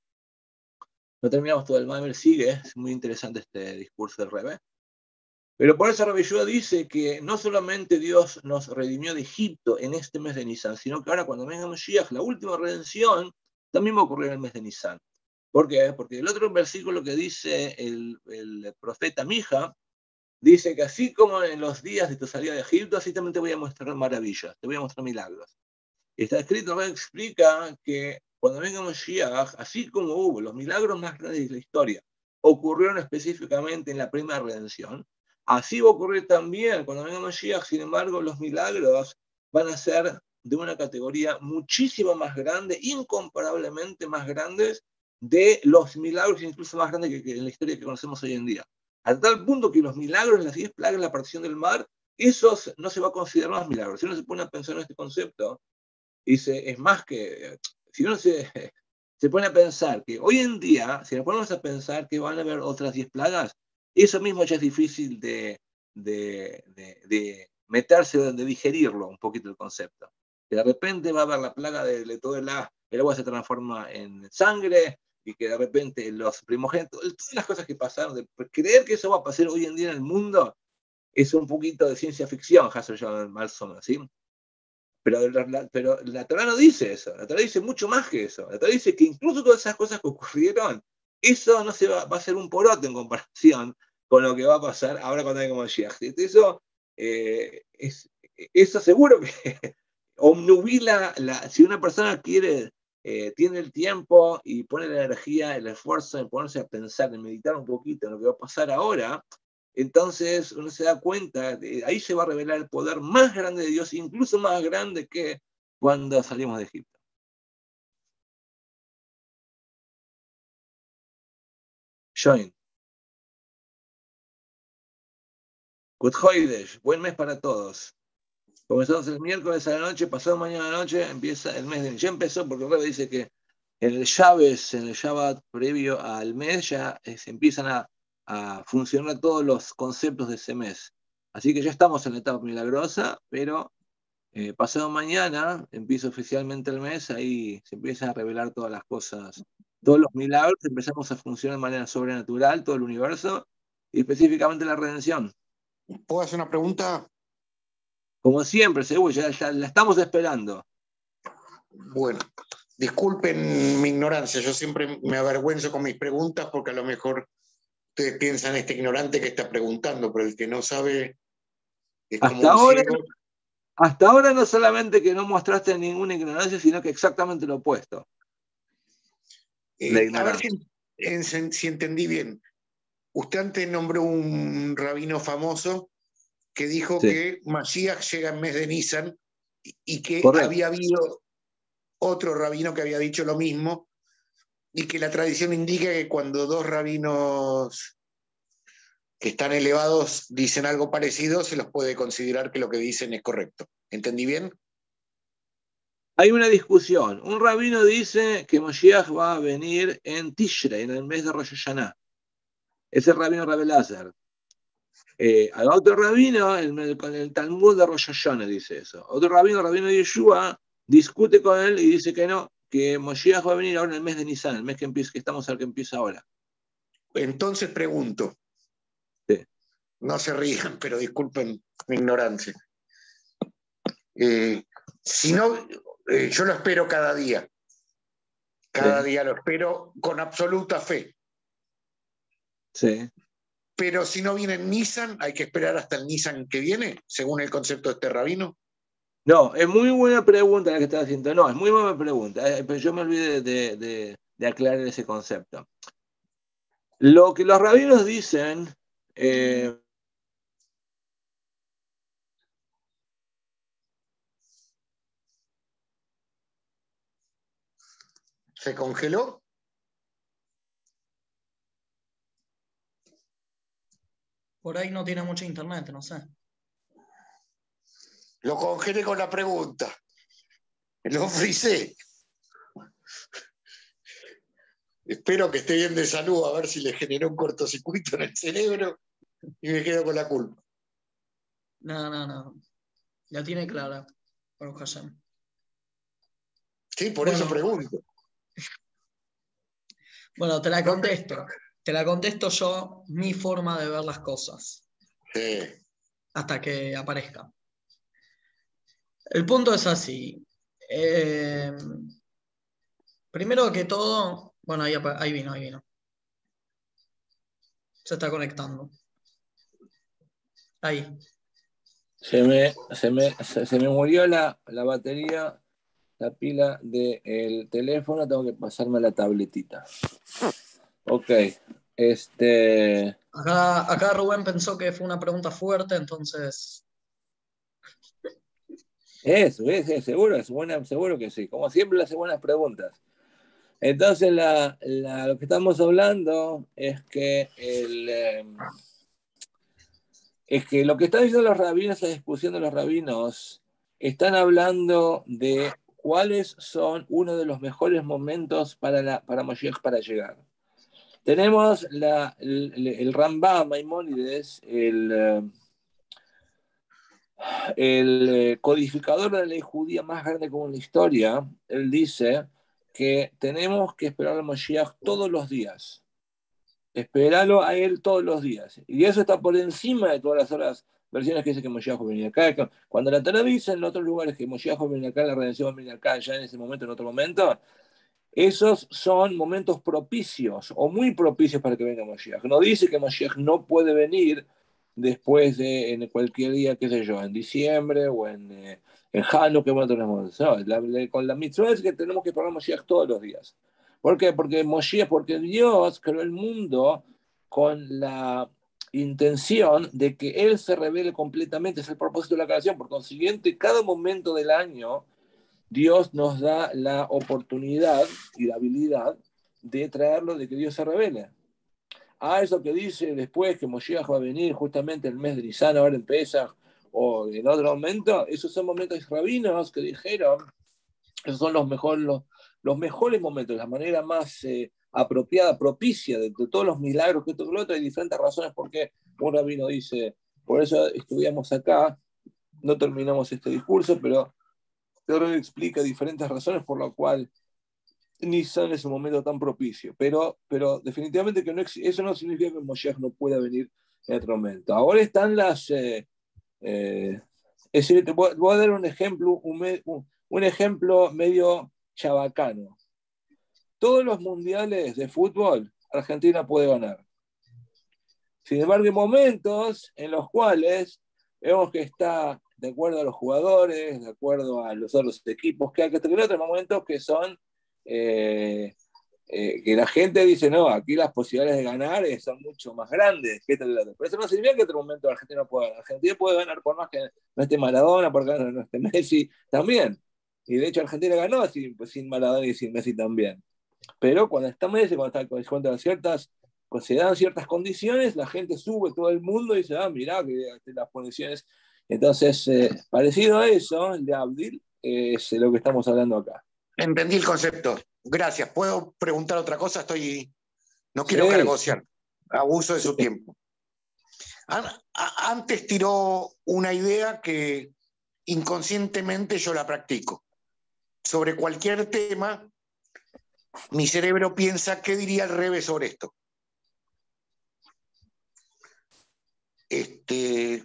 no terminamos todo el Maimer, sigue, es muy interesante este discurso del Rebbe. Pero por eso Rabbi Yehuda dice que no solamente Dios nos redimió de Egipto en este mes de Nisan, sino que ahora cuando venga Mashiach, la última redención, también va a ocurrir en el mes de Nisan. ¿Por qué? Porque el otro versículo que dice el, el profeta Mija, dice que así como en los días de tu salida de Egipto, así también te voy a mostrar maravillas, te voy a mostrar milagros. Está escrito, Rebbe explica que cuando venga Mashiach, así como hubo los milagros más grandes de la historia, ocurrieron específicamente en la primera redención, así va a ocurrir también cuando venga Mashiach. Sin embargo, los milagros van a ser de una categoría muchísimo más grande, incomparablemente más grandes de los milagros, incluso más grandes que, que en la historia que conocemos hoy en día. A tal punto que los milagros, las diez plagas, la partición del mar, esos no se va a considerar más milagros. Si uno se pone a pensar en este concepto, dice, es más que, si uno se, se pone a pensar que hoy en día, si nos ponemos a pensar que van a haber otras diez plagas, eso mismo ya es difícil de, de, de, de meterse, de digerirlo un poquito el concepto. Que de repente va a haber la plaga de, de todo el, el agua se transforma en sangre, y que de repente los primogénitos, todas las cosas que pasaron, de creer que eso va a pasar hoy en día en el mundo, es un poquito de ciencia ficción, Hasselhoff Malson, ¿sí? Pero la, pero la Torá no dice eso, la Torá dice mucho más que eso. La Torá dice que incluso todas esas cosas que ocurrieron, eso no se va, va a ser un poroto en comparación con lo que va a pasar ahora cuando venga Mashiach. Eso, eh, es, eso seguro que obnubila, la, si una persona quiere, eh, tiene el tiempo y pone la energía, el esfuerzo en ponerse a pensar, en meditar un poquito en lo que va a pasar ahora, entonces uno se da cuenta, de, ahí se va a revelar el poder más grande de Dios, incluso más grande que cuando salimos de Egipto. Join. Good Hoidesh, buen mes para todos. Comenzamos el miércoles a la noche, pasado mañana a la noche, empieza el mes de... Ya empezó, porque el Rebbe dice que en el Shabes, en el Shabbat previo al mes, ya eh, se empiezan a, a funcionar todos los conceptos de ese mes. Así que ya estamos en la etapa milagrosa, pero eh, pasado mañana empieza oficialmente el mes, ahí se empiezan a revelar todas las cosas, todos los milagros, empezamos a funcionar de manera sobrenatural, todo el universo, y específicamente la redención. ¿Puedo hacer una pregunta? Como siempre, seguro, ya, ya la estamos esperando. Bueno, disculpen mi ignorancia, yo siempre me avergüenzo con mis preguntas porque a lo mejor ustedes piensan este ignorante que está preguntando, pero el que no sabe es como Hasta un ahora, ciego. hasta ahora no solamente que no mostraste ninguna ignorancia, sino que exactamente lo opuesto. Eh, a ver si, en, si entendí bien. Usted antes nombró un rabino famoso que dijo sí. que Mashiach llega en mes de Nisan y, y que Correcto. había habido otro rabino que había dicho lo mismo y que la tradición indica que cuando dos rabinos que están elevados dicen algo parecido, se los puede considerar que lo que dicen es correcto. ¿Entendí bien? Hay una discusión. Un rabino dice que Mashiach va a venir en Tishrei, en el mes de Rosh Hashanah. Ese rabino Rabbi Elazar. Eh, hay otro rabino, el, con el Talmud de Rosh Hashanah dice eso. Otro rabino, rabino de Yeshua, discute con él y dice que no, que Mashiach va a venir ahora en el mes de Nisan, el mes que, empieza, que estamos al que empieza ahora. Entonces pregunto. Sí. No se rían, pero disculpen mi ignorancia. Eh, si no, eh, yo lo espero cada día. Cada sí. día lo espero con absoluta fe. Sí. Pero si no viene en Nisan, hay que esperar hasta el Nisan que viene, según el concepto de este rabino. No, es muy buena pregunta la que estás haciendo. No, es muy buena pregunta, eh, pero yo me olvidé de, de, de aclarar ese concepto. Lo que los rabinos dicen... Eh, ¿Se congeló? Por ahí no tiene mucho internet, no sé. Lo congelé con la pregunta. Lo frisé. Espero que esté bien de salud, a ver si le generó un cortocircuito en el cerebro y me quedo con la culpa. No, no, no. La tiene clara, por Hashem. Sí, por bueno, eso pregunto. Bueno, te la contesto. Te la contesto yo, mi forma de ver las cosas. Sí. Hasta que aparezca. El punto es así. Eh, primero que todo, bueno, ahí, ahí vino, ahí vino. Se está conectando. Ahí. Se me, se me, se, se me murió la, la batería, la pila del teléfono, tengo que pasarme a la tabletita. Ok. Este... Acá, acá Rubén pensó que fue una pregunta fuerte, entonces... Eso, es, es, seguro, es buena, seguro que sí. Como siempre, hace buenas preguntas. Entonces, la, la, lo que estamos hablando es que, el, eh, es que lo que están diciendo los rabinos, la discusión de los rabinos, están hablando de cuáles son uno de los mejores momentos para, la, para Moshiach para llegar. Tenemos la, el, el Rambam Maimónides, el... el codificador de la ley judía más grande como en la historia, él dice que tenemos que esperar al Mashiach todos los días. Esperarlo a él todos los días. Y eso está por encima de todas las otras versiones que dice que Mashiach va a venir acá. Cuando la Torá dice en otros lugares que Mashiach va a venir acá, la redención va a venir acá, ya en ese momento, en otro momento, esos son momentos propicios o muy propicios para que venga Mashiach. No dice que Mashiach no puede venir después de en cualquier día, qué sé yo, en diciembre o en, eh, en Hanukkah, bueno, no, la, la, con la mitzvah es que tenemos que esperar Mashiach todos los días. ¿Por qué? Porque Mashiach, porque Dios creó el mundo con la intención de que Él se revele completamente, es el propósito de la creación. Por consiguiente, cada momento del año Dios nos da la oportunidad y la habilidad de traerlo, de que Dios se revele. Ah, eso que dice después que Moshiach va a venir justamente el mes de Nisan, ahora en Pesach, o en otro momento, esos son momentos rabinos que dijeron, esos son los, mejor, los, los mejores momentos, la manera más eh, apropiada, propicia de, de todos los milagros que esto que lo otro. Hay diferentes razones por qué un rabino dice, por eso estudiamos acá, no terminamos este discurso, pero Teodoro explica diferentes razones por las cuales Nisan es un momento tan propicio, pero, pero definitivamente que no, eso no significa que Moshiach no pueda venir en otro momento. Ahora están las... Eh, eh, es decir, te voy, voy a dar un ejemplo, un, un, un ejemplo medio chabacano. Todos los mundiales de fútbol, Argentina puede ganar. Sin embargo, hay momentos en los cuales vemos que está de acuerdo a los jugadores, de acuerdo a los otros equipos, que hay que tener otros momentos que son eh, eh, que la gente dice, no, aquí las posibilidades de ganar son mucho más grandes que este del otro. Pero eso no significa que en otro momento Argentina pueda ganar. Argentina puede ganar por más que no esté Maradona, por más que no esté Messi también. Y de hecho Argentina ganó sin, pues, sin Maradona y sin Messi también. Pero cuando está Messi, cuando, está, cuando ciertas, cuando se dan ciertas condiciones, la gente sube, todo el mundo y dice, ah, mirá, que las condiciones. Entonces, eh, parecido a eso, el de Abdil, eh, es lo que estamos hablando acá. Entendí el concepto. Gracias. ¿Puedo preguntar otra cosa? Estoy... No quiero Sí, cargosear. Abuso de sí. su tiempo. Antes tiró una idea que inconscientemente yo la practico. Sobre cualquier tema, mi cerebro piensa, ¿qué diría el Rebe sobre esto? Este...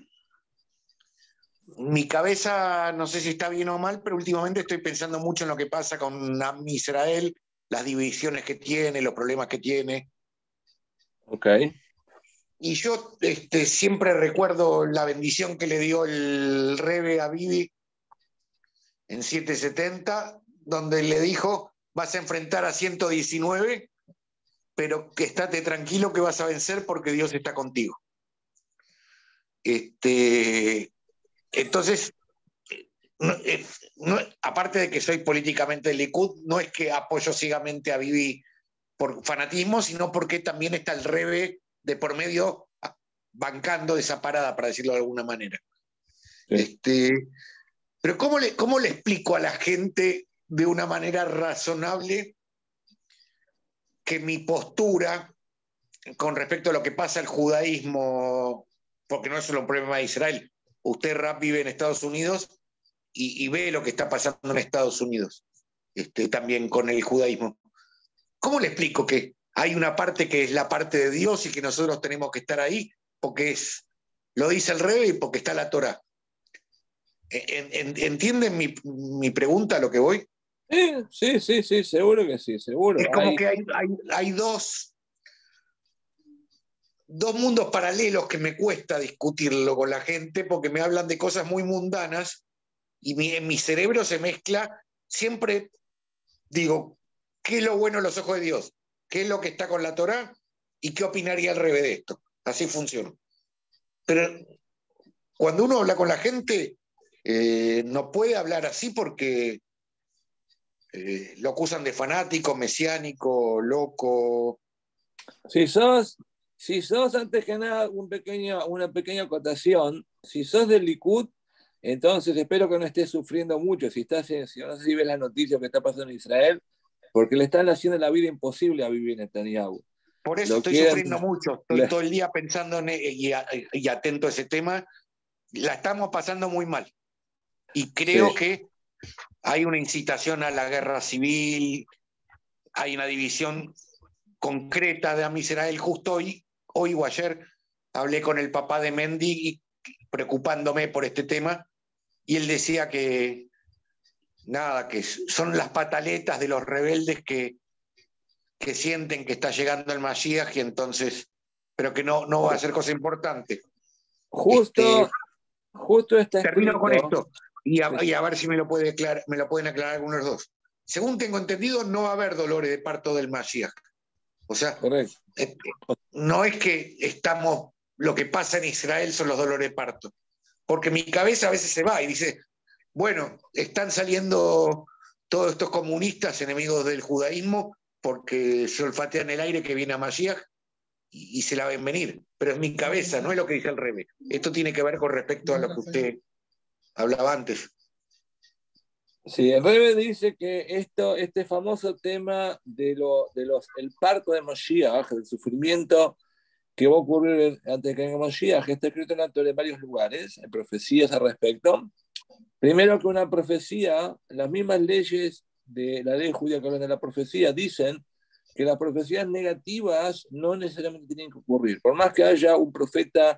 Mi cabeza, no sé si está bien o mal, pero últimamente estoy pensando mucho en lo que pasa con Am Israel, las divisiones que tiene, los problemas que tiene. Ok. Y yo este, siempre recuerdo la bendición que le dio el Rebe a Bibi en setecientos setenta, donde le dijo, vas a enfrentar a ciento diecinueve, pero que estate tranquilo que vas a vencer porque Dios está contigo. Este... Entonces, no, eh, no, aparte de que soy políticamente del Likud, no es que apoyo ciegamente a Bibi por fanatismo, sino porque también está el Rebe de por medio bancando esa parada, para decirlo de alguna manera. Sí. Este, pero ¿cómo le, ¿cómo le explico a la gente de una manera razonable que mi postura con respecto a lo que pasa al judaísmo, porque no es solo un problema de Israel? Usted, Rap, vive en Estados Unidos y, y ve lo que está pasando en Estados Unidos, este, también con el judaísmo. ¿Cómo le explico que hay una parte que es la parte de Dios y que nosotros tenemos que estar ahí porque es, lo dice el Rebe y porque está la Torá? ¿Entienden mi, mi pregunta a lo que voy? Sí, sí, sí, sí, seguro que sí, seguro. Es como hay... que hay, hay, hay dos... dos mundos paralelos que me cuesta discutirlo con la gente porque me hablan de cosas muy mundanas y mi, en mi cerebro se mezcla, siempre digo, ¿qué es lo bueno en los ojos de Dios? ¿Qué es lo que está con la Torá? ¿Y qué opinaría el Rebe de esto? Así funciona. Pero cuando uno habla con la gente, eh, no puede hablar así porque eh, lo acusan de fanático, mesiánico, loco. Si sos... Si sos, antes que nada, un pequeño, una pequeña acotación, si sos del Likud, entonces espero que no estés sufriendo mucho. Si estás, en, si no sé si ves las noticias que está pasando en Israel, porque le están haciendo la vida imposible a Bibi Netanyahu. Por eso Lo estoy quieren, sufriendo mucho. Estoy le... todo el día pensando en, y, y atento a ese tema. La estamos pasando muy mal. Y creo sí. que hay una incitación a la guerra civil, hay una división concreta de Am Israel. Justo hoy, hoy o ayer hablé con el papá de Mendy preocupándome por este tema y él decía que nada, que son las pataletas de los rebeldes que, que sienten que está llegando el Mashiach y entonces, pero que no, no va a ser cosa importante. Justo, este, justo está termino escrito. con esto y a, y a ver si me lo, puede aclarar, me lo pueden aclarar algunos dos. Según tengo entendido, no va a haber dolores de parto del Mashiach. O sea, eh, no es que estamos, lo que pasa en Israel son los dolores de parto, porque mi cabeza a veces se va y dice, bueno, están saliendo todos estos comunistas enemigos del judaísmo porque se olfatean el aire que viene a Mashiach y, y se la ven venir. Pero es mi cabeza, no es lo que dice el Rebe. Esto tiene que ver con respecto a lo que usted hablaba antes. Sí, el Rebe dice que esto, este famoso tema de, lo, de los, el parto de Moshiach, el sufrimiento que va a ocurrir antes de que venga Moshiach, está escrito en, la, en varios lugares, en profecías al respecto. Primero que una profecía, las mismas leyes de la ley judía que hablan de la profecía dicen que las profecías negativas no necesariamente tienen que ocurrir. Por más que haya un profeta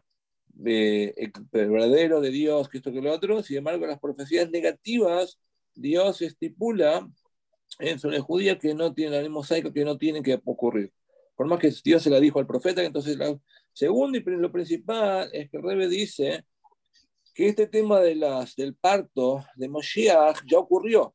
eh, verdadero de Dios, que esto que lo otro, sin embargo las profecías negativas, Dios estipula en su ley judía que no tienen, la ley mosaica, que no tienen que ocurrir. Por más que Dios se la dijo al profeta, entonces la segundo y lo principal es que el Rebe dice que este tema de las, del parto de Moshiach ya ocurrió.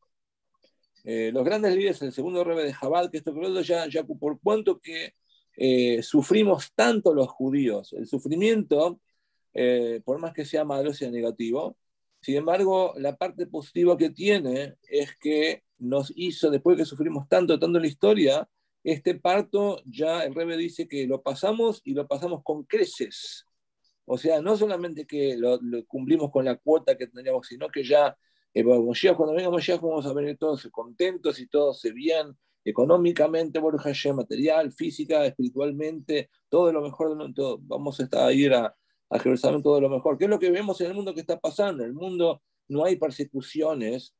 Eh, los grandes líderes, el segundo Rebe de Chabad, que esto que ya, ya por cuanto que eh, sufrimos tanto los judíos, el sufrimiento, eh, por más que sea malo, sea negativo, sin embargo, la parte positiva que tiene es que nos hizo, después que sufrimos tanto, tanto en la historia, este parto ya el Rebe dice que lo pasamos y lo pasamos con creces. O sea, no solamente que lo, lo cumplimos con la cuota que teníamos, sino que ya, eh, Moshiach, cuando venga Moshiach, vamos a venir todos contentos y todos bien, económicamente, Baruch Hashem, material, física, espiritualmente, todo lo mejor, todo, vamos a estar a ir a, a Jerusalén, todo lo mejor. ¿Qué es lo que vemos en el mundo que está pasando? En el mundo no hay persecuciones,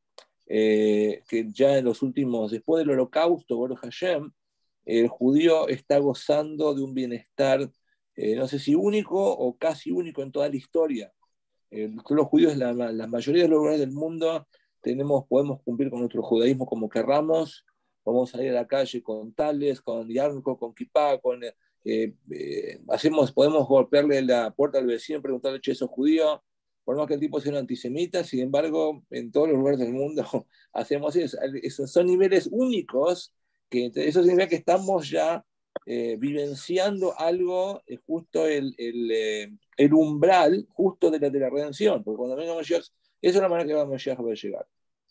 eh, que ya en los últimos, después del holocausto, Baruch Hashem, el judío está gozando de un bienestar, eh, no sé si único o casi único en toda la historia. Eh, los judíos, la, la mayoría de los lugares del mundo, tenemos, podemos cumplir con nuestro judaísmo como querramos, podemos salir a la calle con tales, con yarmulke, con kipá, con, eh, eh, hacemos, podemos golpearle la puerta al vecino y preguntarle, che, ¿sos judío? Por más que el tipo sea un antisemita, sin embargo, en todos los lugares del mundo hacemos eso. Esos son niveles únicos, que eso significa que estamos ya eh, vivenciando algo, eh, justo el, el, eh, el umbral justo de la, de la redención, porque cuando venga Moshiach, esa es la manera que va Moshiach va a llegar.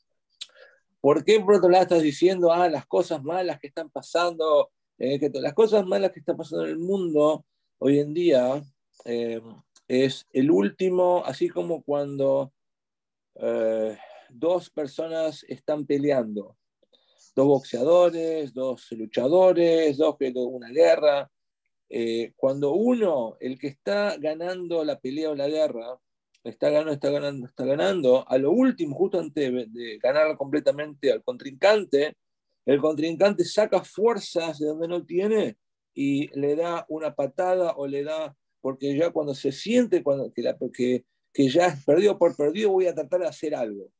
¿Por qué por otro lado estás diciendo, ah, las cosas malas que están pasando, eh, que las cosas malas que están pasando en el mundo hoy en día, eh, es el último, así como cuando eh, dos personas están peleando, dos boxeadores, dos luchadores, dos, una guerra. Eh, cuando uno, el que está ganando la pelea o la guerra, está ganando, está ganando, está ganando, a lo último, justo antes de, de ganar completamente al contrincante, el contrincante saca fuerzas de donde no tiene y le da una patada o le da, porque ya cuando se siente cuando, que, la, que, que ya perdido por perdido, voy a tratar de hacer algo.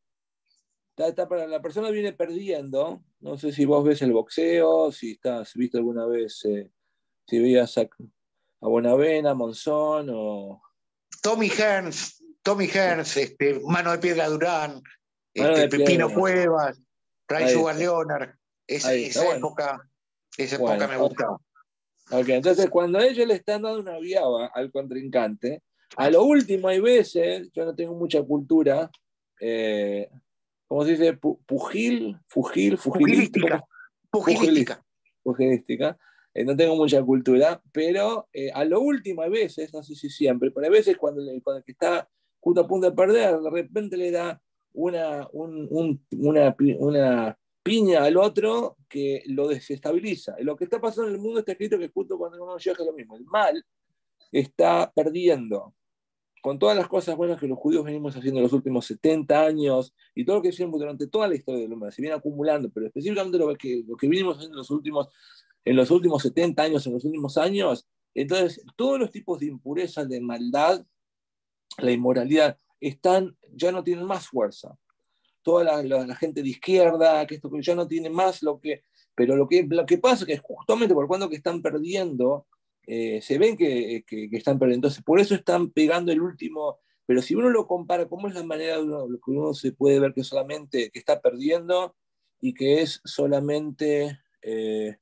La persona viene perdiendo, no sé si vos ves el boxeo, si estás visto alguna vez, eh, si veías a, a Bonavena, Monzón o... Tommy Hearns, Tommy Hearns, este, Mano de Piedra Durán, Mano este, de Pepino Piedra. Cuevas, Ray Sugar Leonard, esa, esa bueno. época, esa bueno, época me gustaba. Okay. Entonces, cuando ellos le están dando una viaba al contrincante, a lo último hay veces, yo no tengo mucha cultura, eh, ¿cómo se dice? Pugil, fugil, fugilística. Pugilística. Pugilística. Eh, no tengo mucha cultura, pero eh, a lo último hay veces, no sé si siempre, pero hay veces cuando, cuando el que está justo a punto de perder, de repente le da una, un, un, una, una piña al otro que lo desestabiliza. Lo que está pasando en el mundo está escrito que justo cuando uno llega es lo mismo. El mal está perdiendo. Con todas las cosas buenas que los judíos venimos haciendo en los últimos setenta años y todo lo que hicimos durante toda la historia del hombre, se viene acumulando, pero específicamente lo que, lo que vinimos haciendo en los, últimos, en los últimos setenta años, en los últimos años, entonces todos los tipos de impureza, de maldad, la inmoralidad, están, ya no tienen más fuerza. Toda la, la, la gente de izquierda, que esto ya no tiene más lo que... Pero lo que, lo que pasa es que justamente por cuando que están perdiendo, Eh, se ven que, que, que están perdiendo. Entonces, por eso están pegando el último. Pero si uno lo compara, ¿cómo es la manera de uno, lo que uno se puede ver que solamente que está perdiendo y que es solamente eh,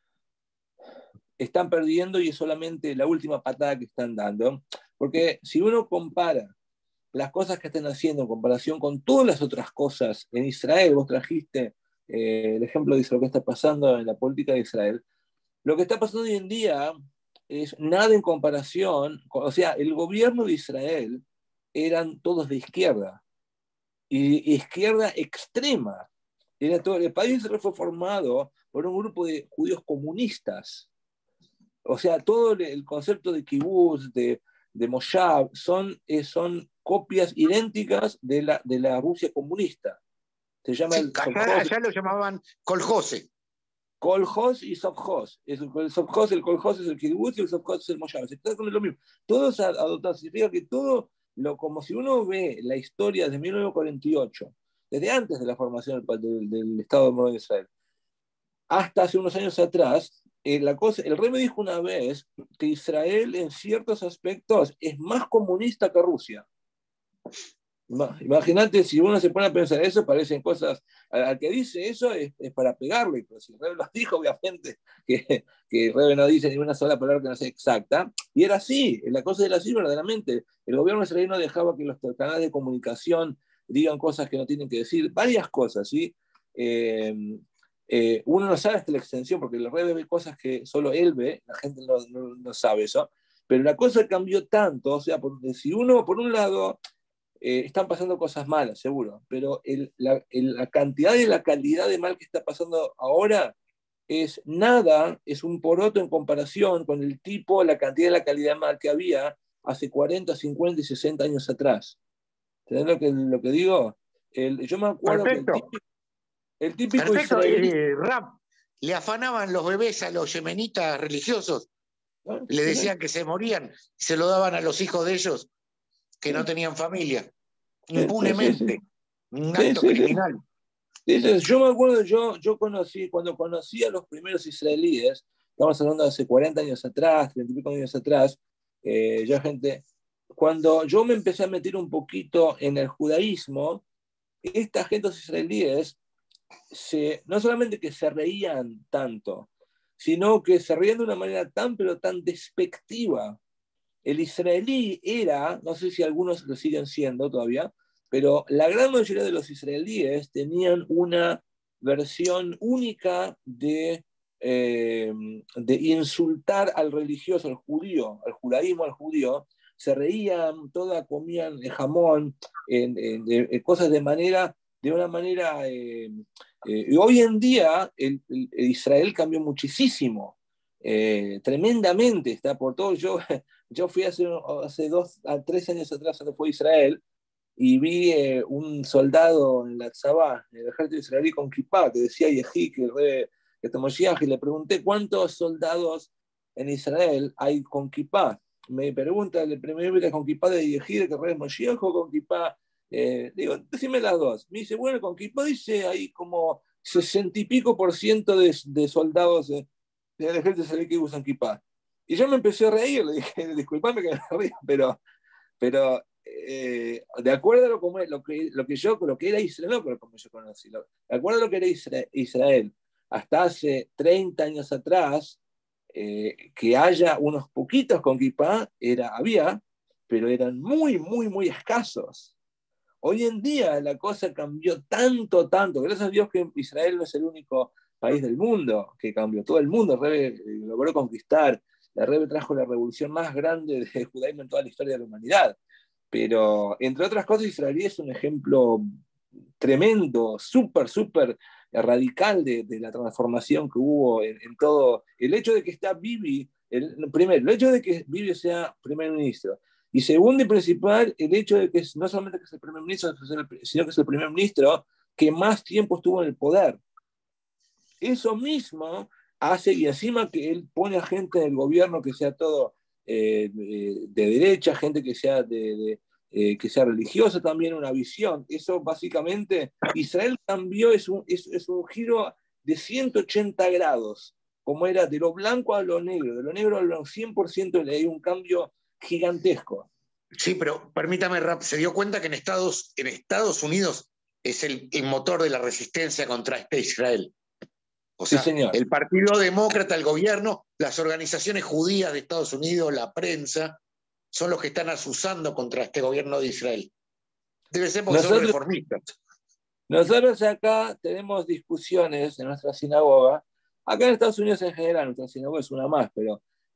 están perdiendo y es solamente la última patada que están dando? Porque si uno compara las cosas que están haciendo en comparación con todas las otras cosas en Israel, vos trajiste eh, el ejemplo de lo que está pasando en la política de Israel, lo que está pasando hoy en día es nada en comparación, o sea, el gobierno de Israel eran todos de izquierda, y izquierda extrema. Era todo, el país fue formado por un grupo de judíos comunistas. O sea, todo el concepto de kibutz, de, de moshav, son, eh, son copias idénticas de la, de la Rusia comunista. Se llama sí, el allá, allá lo llamaban koljose. Koljos y sovjos. El, el sovjos, el koljos es el kibutz y el sovjos es el moshav. Es exactamente lo mismo. Todos adoptados. Significa que todo, lo, como si uno ve la historia desde mil novecientos cuarenta y ocho, desde antes de la formación del, del, del Estado Moderno de Israel, hasta hace unos años atrás, eh, la cosa, el rey me dijo una vez que Israel en ciertos aspectos es más comunista que Rusia. Imagínate, si uno se pone a pensar eso, parecen cosas, al que dice eso es, es para pegarle, pero si el rey lo dijo, obviamente, que, que el rey no dice ni una sola palabra que no sea exacta, y era así, la cosa era así verdaderamente. El gobierno israelí no dejaba que los canales de comunicación digan cosas que no tienen que decir, varias cosas, ¿sí? Eh, eh, uno no sabe hasta la extensión, porque el rey ve cosas que solo él ve, la gente no, no, no sabe eso, pero la cosa cambió tanto, o sea, porque si uno, por un lado, Eh, están pasando cosas malas, seguro, pero el, la, el, la cantidad y la calidad de mal que está pasando ahora es nada, es un poroto en comparación con el tipo, la cantidad y la calidad de mal que había hace cuarenta, cincuenta y sesenta años atrás. ¿Entendés lo que, lo que digo? El, yo me acuerdo Perfecto. que el típico, el típico Perfecto. israelí... Eh, Rap, le afanaban los bebés a los yemenitas religiosos, ¿no? le decían que se morían y se lo daban a los hijos de ellos que no tenían familia, impunemente, Sí, sí, sí. un Sí, acto sí, sí. criminal. Dices, yo me acuerdo, yo, yo conocí, cuando conocí a los primeros israelíes, estamos hablando de hace cuarenta años atrás, treinta y pico años atrás, eh, ya gente, cuando yo me empecé a meter un poquito en el judaísmo, estas gentes israelíes, se, no solamente que se reían tanto, sino que se reían de una manera tan, pero tan despectiva. El israelí era, no sé si algunos lo siguen siendo todavía, pero la gran mayoría de los israelíes tenían una versión única de, eh, de insultar al religioso, al judío, al judaísmo, al judío. Se reían, todas comían jamón, en, en, en, cosas de manera, de una manera... Eh, eh, y hoy en día el, el, el Israel cambió muchísimo, eh, tremendamente, está por todo. Yo Yo fui hace, hace dos a tres años atrás, cuando fue a Israel, y vi eh, un soldado en la Tzabá, en el ejército israelí con kipá, que decía Yehi, que el rey que Moshiach, y le pregunté cuántos soldados en Israel hay con kipá. Me pregunta el primer con kipá de Yehi, de que el rey Moshiach, o con kipá. Eh, digo, decime las dos. Me dice, bueno, con kipá dice hay como sesenta y pico por ciento de, de soldados eh, del ejército israelí que usan kipá. Y yo me empecé a reír, le dije, disculpame que me río, pero, pero eh, de acuerdo a lo, como, lo, que, lo que yo, lo que era Israel, no, pero como yo conocí, lo, de acuerdo a lo que era Israel, Israel hasta hace treinta años atrás, eh, que haya unos poquitos con kipá, era, había, pero eran muy, muy, muy escasos. Hoy en día la cosa cambió tanto, tanto, gracias a Dios que Israel no es el único país del mundo que cambió, todo el mundo Rebe, logró conquistar. La Rebe trajo la revolución más grande de judaísmo en toda la historia de la humanidad. Pero, entre otras cosas, Israel es un ejemplo tremendo, súper, súper radical de, de la transformación que hubo en, en todo. El hecho de que está Bibi, el, primero, el hecho de que Bibi sea primer ministro. Y segundo y principal, el hecho de que no solamente que es el primer ministro, sino que es el primer ministro que más tiempo estuvo en el poder. Eso mismo hace, y encima que él pone a gente del gobierno que sea todo eh, de, de derecha, gente que sea, de, de, eh, que sea religiosa también, una visión. Eso básicamente, Israel cambió, es un, es, es un giro de ciento ochenta grados, como era de lo blanco a lo negro, de lo negro a lo cien por ciento, hay un cambio gigantesco. Sí, pero permítame, Rap, se dio cuenta que en Estados, en Estados Unidos es el, el motor de la resistencia contra este Israel. O sea, sí, señor. El Partido Demócrata, el gobierno, las organizaciones judías de Estados Unidos, la prensa, son los que están azuzando contra este gobierno de Israel. Debe ser porque nosotros, son reformistas. Nosotros acá tenemos discusiones en nuestra sinagoga. Acá en Estados Unidos en general, nuestra sinagoga es una más, pero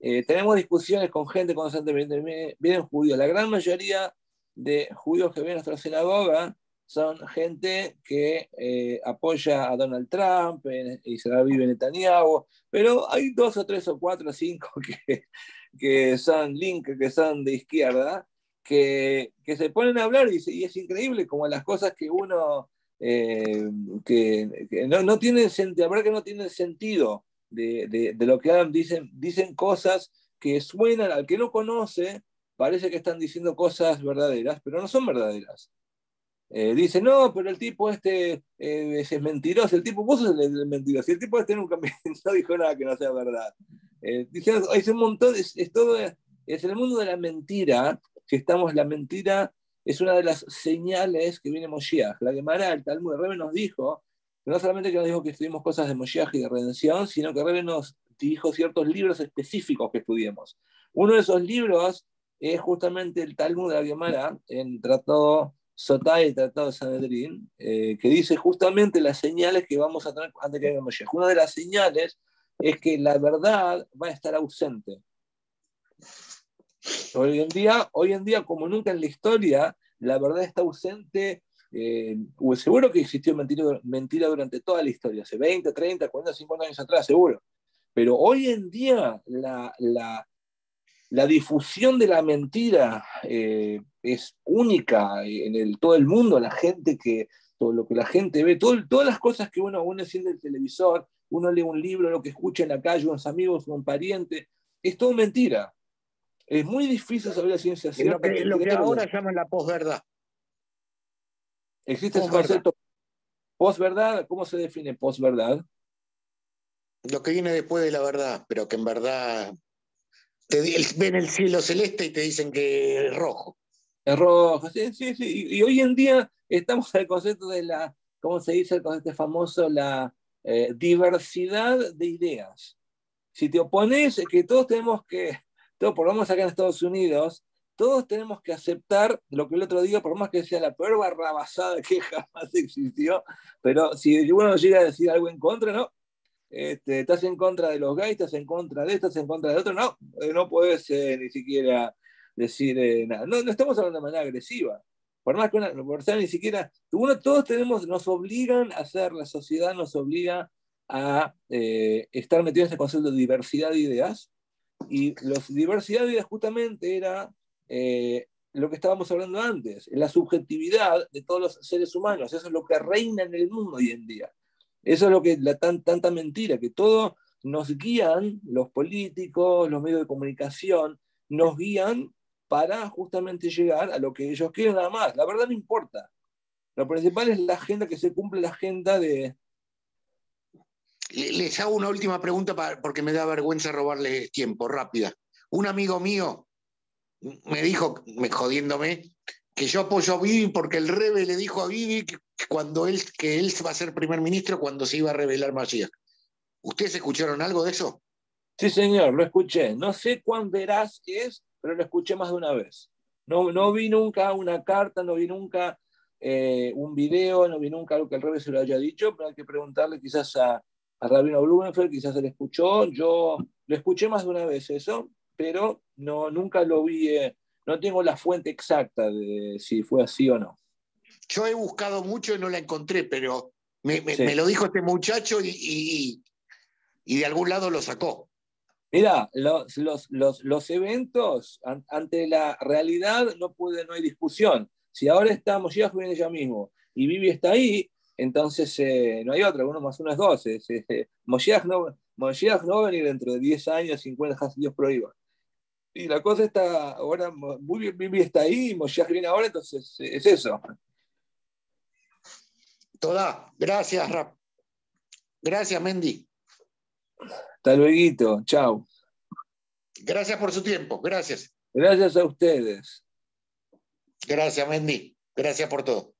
eh, tenemos discusiones con gente constantemente, vienen, vienen judíos. La gran mayoría de judíos que vienen a nuestra sinagoga son gente que eh, apoya a Donald Trump, en Israel vive Netanyahu, pero hay dos o tres o cuatro o cinco que, que son link, que son de izquierda, que, que se ponen a hablar y, y es increíble como las cosas que uno, eh, que, que no, no tienen sentido, la verdad que no tienen sentido de, de, de lo que hablan, dicen, dicen cosas que suenan, al que no conoce, parece que están diciendo cosas verdaderas, pero no son verdaderas. Eh, dice, no, pero el tipo este eh, es, es mentiroso, el tipo, vos sos el, el mentiroso, el tipo este nunca me, no dijo nada que no sea verdad. Eh, dice, es un montón, es, es todo, es el mundo de la mentira, que estamos, la mentira es una de las señales que viene Moshiach. La Gemara, el Talmud, el Rebbe nos dijo, no solamente que nos dijo que estudiemos cosas de Moshiach y de redención, sino que el Rebbe nos dijo ciertos libros específicos que estudiemos. Uno de esos libros es justamente el Talmud de la Gemara, en Tratado Sotá y el Tratado de Sanedrín, eh, que dice justamente las señales que vamos a tener antes que venga Moshiach. Una de las señales es que la verdad va a estar ausente. Hoy en día, hoy en día como nunca en la historia, la verdad está ausente. Eh, seguro que existió mentira, mentira durante toda la historia, hace veinte, treinta, cuarenta, cincuenta años atrás, seguro. Pero hoy en día la, la, la difusión de la mentira eh, es única en el, todo el mundo. La gente que, todo lo que la gente ve, todo, todas las cosas que uno, uno siente en el televisor, uno lee un libro, lo que escucha en la calle, unos amigos, un pariente, es todo mentira. Es muy difícil saber la ciencia cierta. Lo que, lo que ahora llaman la posverdad. ¿Existe ese concepto posverdad? ¿Cómo se define posverdad? Lo que viene después de la verdad, pero que en verdad te ven el cielo celeste y te dicen que es rojo. Es rojo, sí, sí, sí. Y, y hoy en día estamos al concepto de la, ¿cómo se dice el concepto famoso? La eh, diversidad de ideas. Si te opones, que todos tenemos que, todos, por lo menos acá en Estados Unidos, todos tenemos que aceptar lo que el otro diga, por más que sea la peor barrabasada que jamás existió, pero si uno llega a decir algo en contra, no, este, estás en contra de los gays, estás en contra de esto, estás en contra de otro, no, no puedes eh, ni siquiera decir eh, nada. No, no estamos hablando de manera agresiva, por más que una, por ser ni siquiera, uno, todos tenemos, nos obligan a hacer, la sociedad nos obliga a eh, estar metidos en ese concepto de diversidad de ideas, y la diversidad de ideas justamente era eh, lo que estábamos hablando antes, la subjetividad de todos los seres humanos. Eso es lo que reina en el mundo hoy en día. Eso es lo que la tan, tanta mentira, que todo nos guían, los políticos, los medios de comunicación, nos guían para justamente llegar a lo que ellos quieren nada más. La verdad no importa. Lo principal es la agenda, que se cumple la agenda de... Les hago una última pregunta para, porque me da vergüenza robarles tiempo, rápida. Un amigo mío me dijo, me jodiéndome, que yo apoyo a Bibi porque el Rebbe le dijo a Bibi que, cuando él, que él va a ser primer ministro cuando se iba a revelar Mashiach. ¿Ustedes escucharon algo de eso? Sí, señor, lo escuché. No sé cuán veraz es, pero lo escuché más de una vez. No, no vi nunca una carta, no vi nunca eh, un video, no vi nunca algo que el Rebbe se lo haya dicho, pero hay que preguntarle quizás a, a Rabino Blumenfeld, quizás se lo escuchó. Yo lo escuché más de una vez eso, pero no, nunca lo vi, eh, no tengo la fuente exacta de si fue así o no. Yo he buscado mucho y no la encontré, pero me, me, Sí. me lo dijo este muchacho y, y, y de algún lado lo sacó. Mira, los, los, los, los eventos an, ante la realidad no puede, no hay discusión. Si ahora estamos, ya viene ella mismo, y Bibi está ahí, entonces eh, no hay otra, uno más uno es dos. Es, eh, Moshiach, no, Moshiach no va a venir dentro de diez años, cincuenta, Dios prohíba. Y la cosa está, ahora Bibi está ahí, y Moshiach viene ahora, entonces eh, es eso. Toda, gracias, Rap. Gracias, Mendy. Hasta luego, chao. Gracias por su tiempo, gracias. Gracias a ustedes. Gracias, Mendy. Gracias por todo.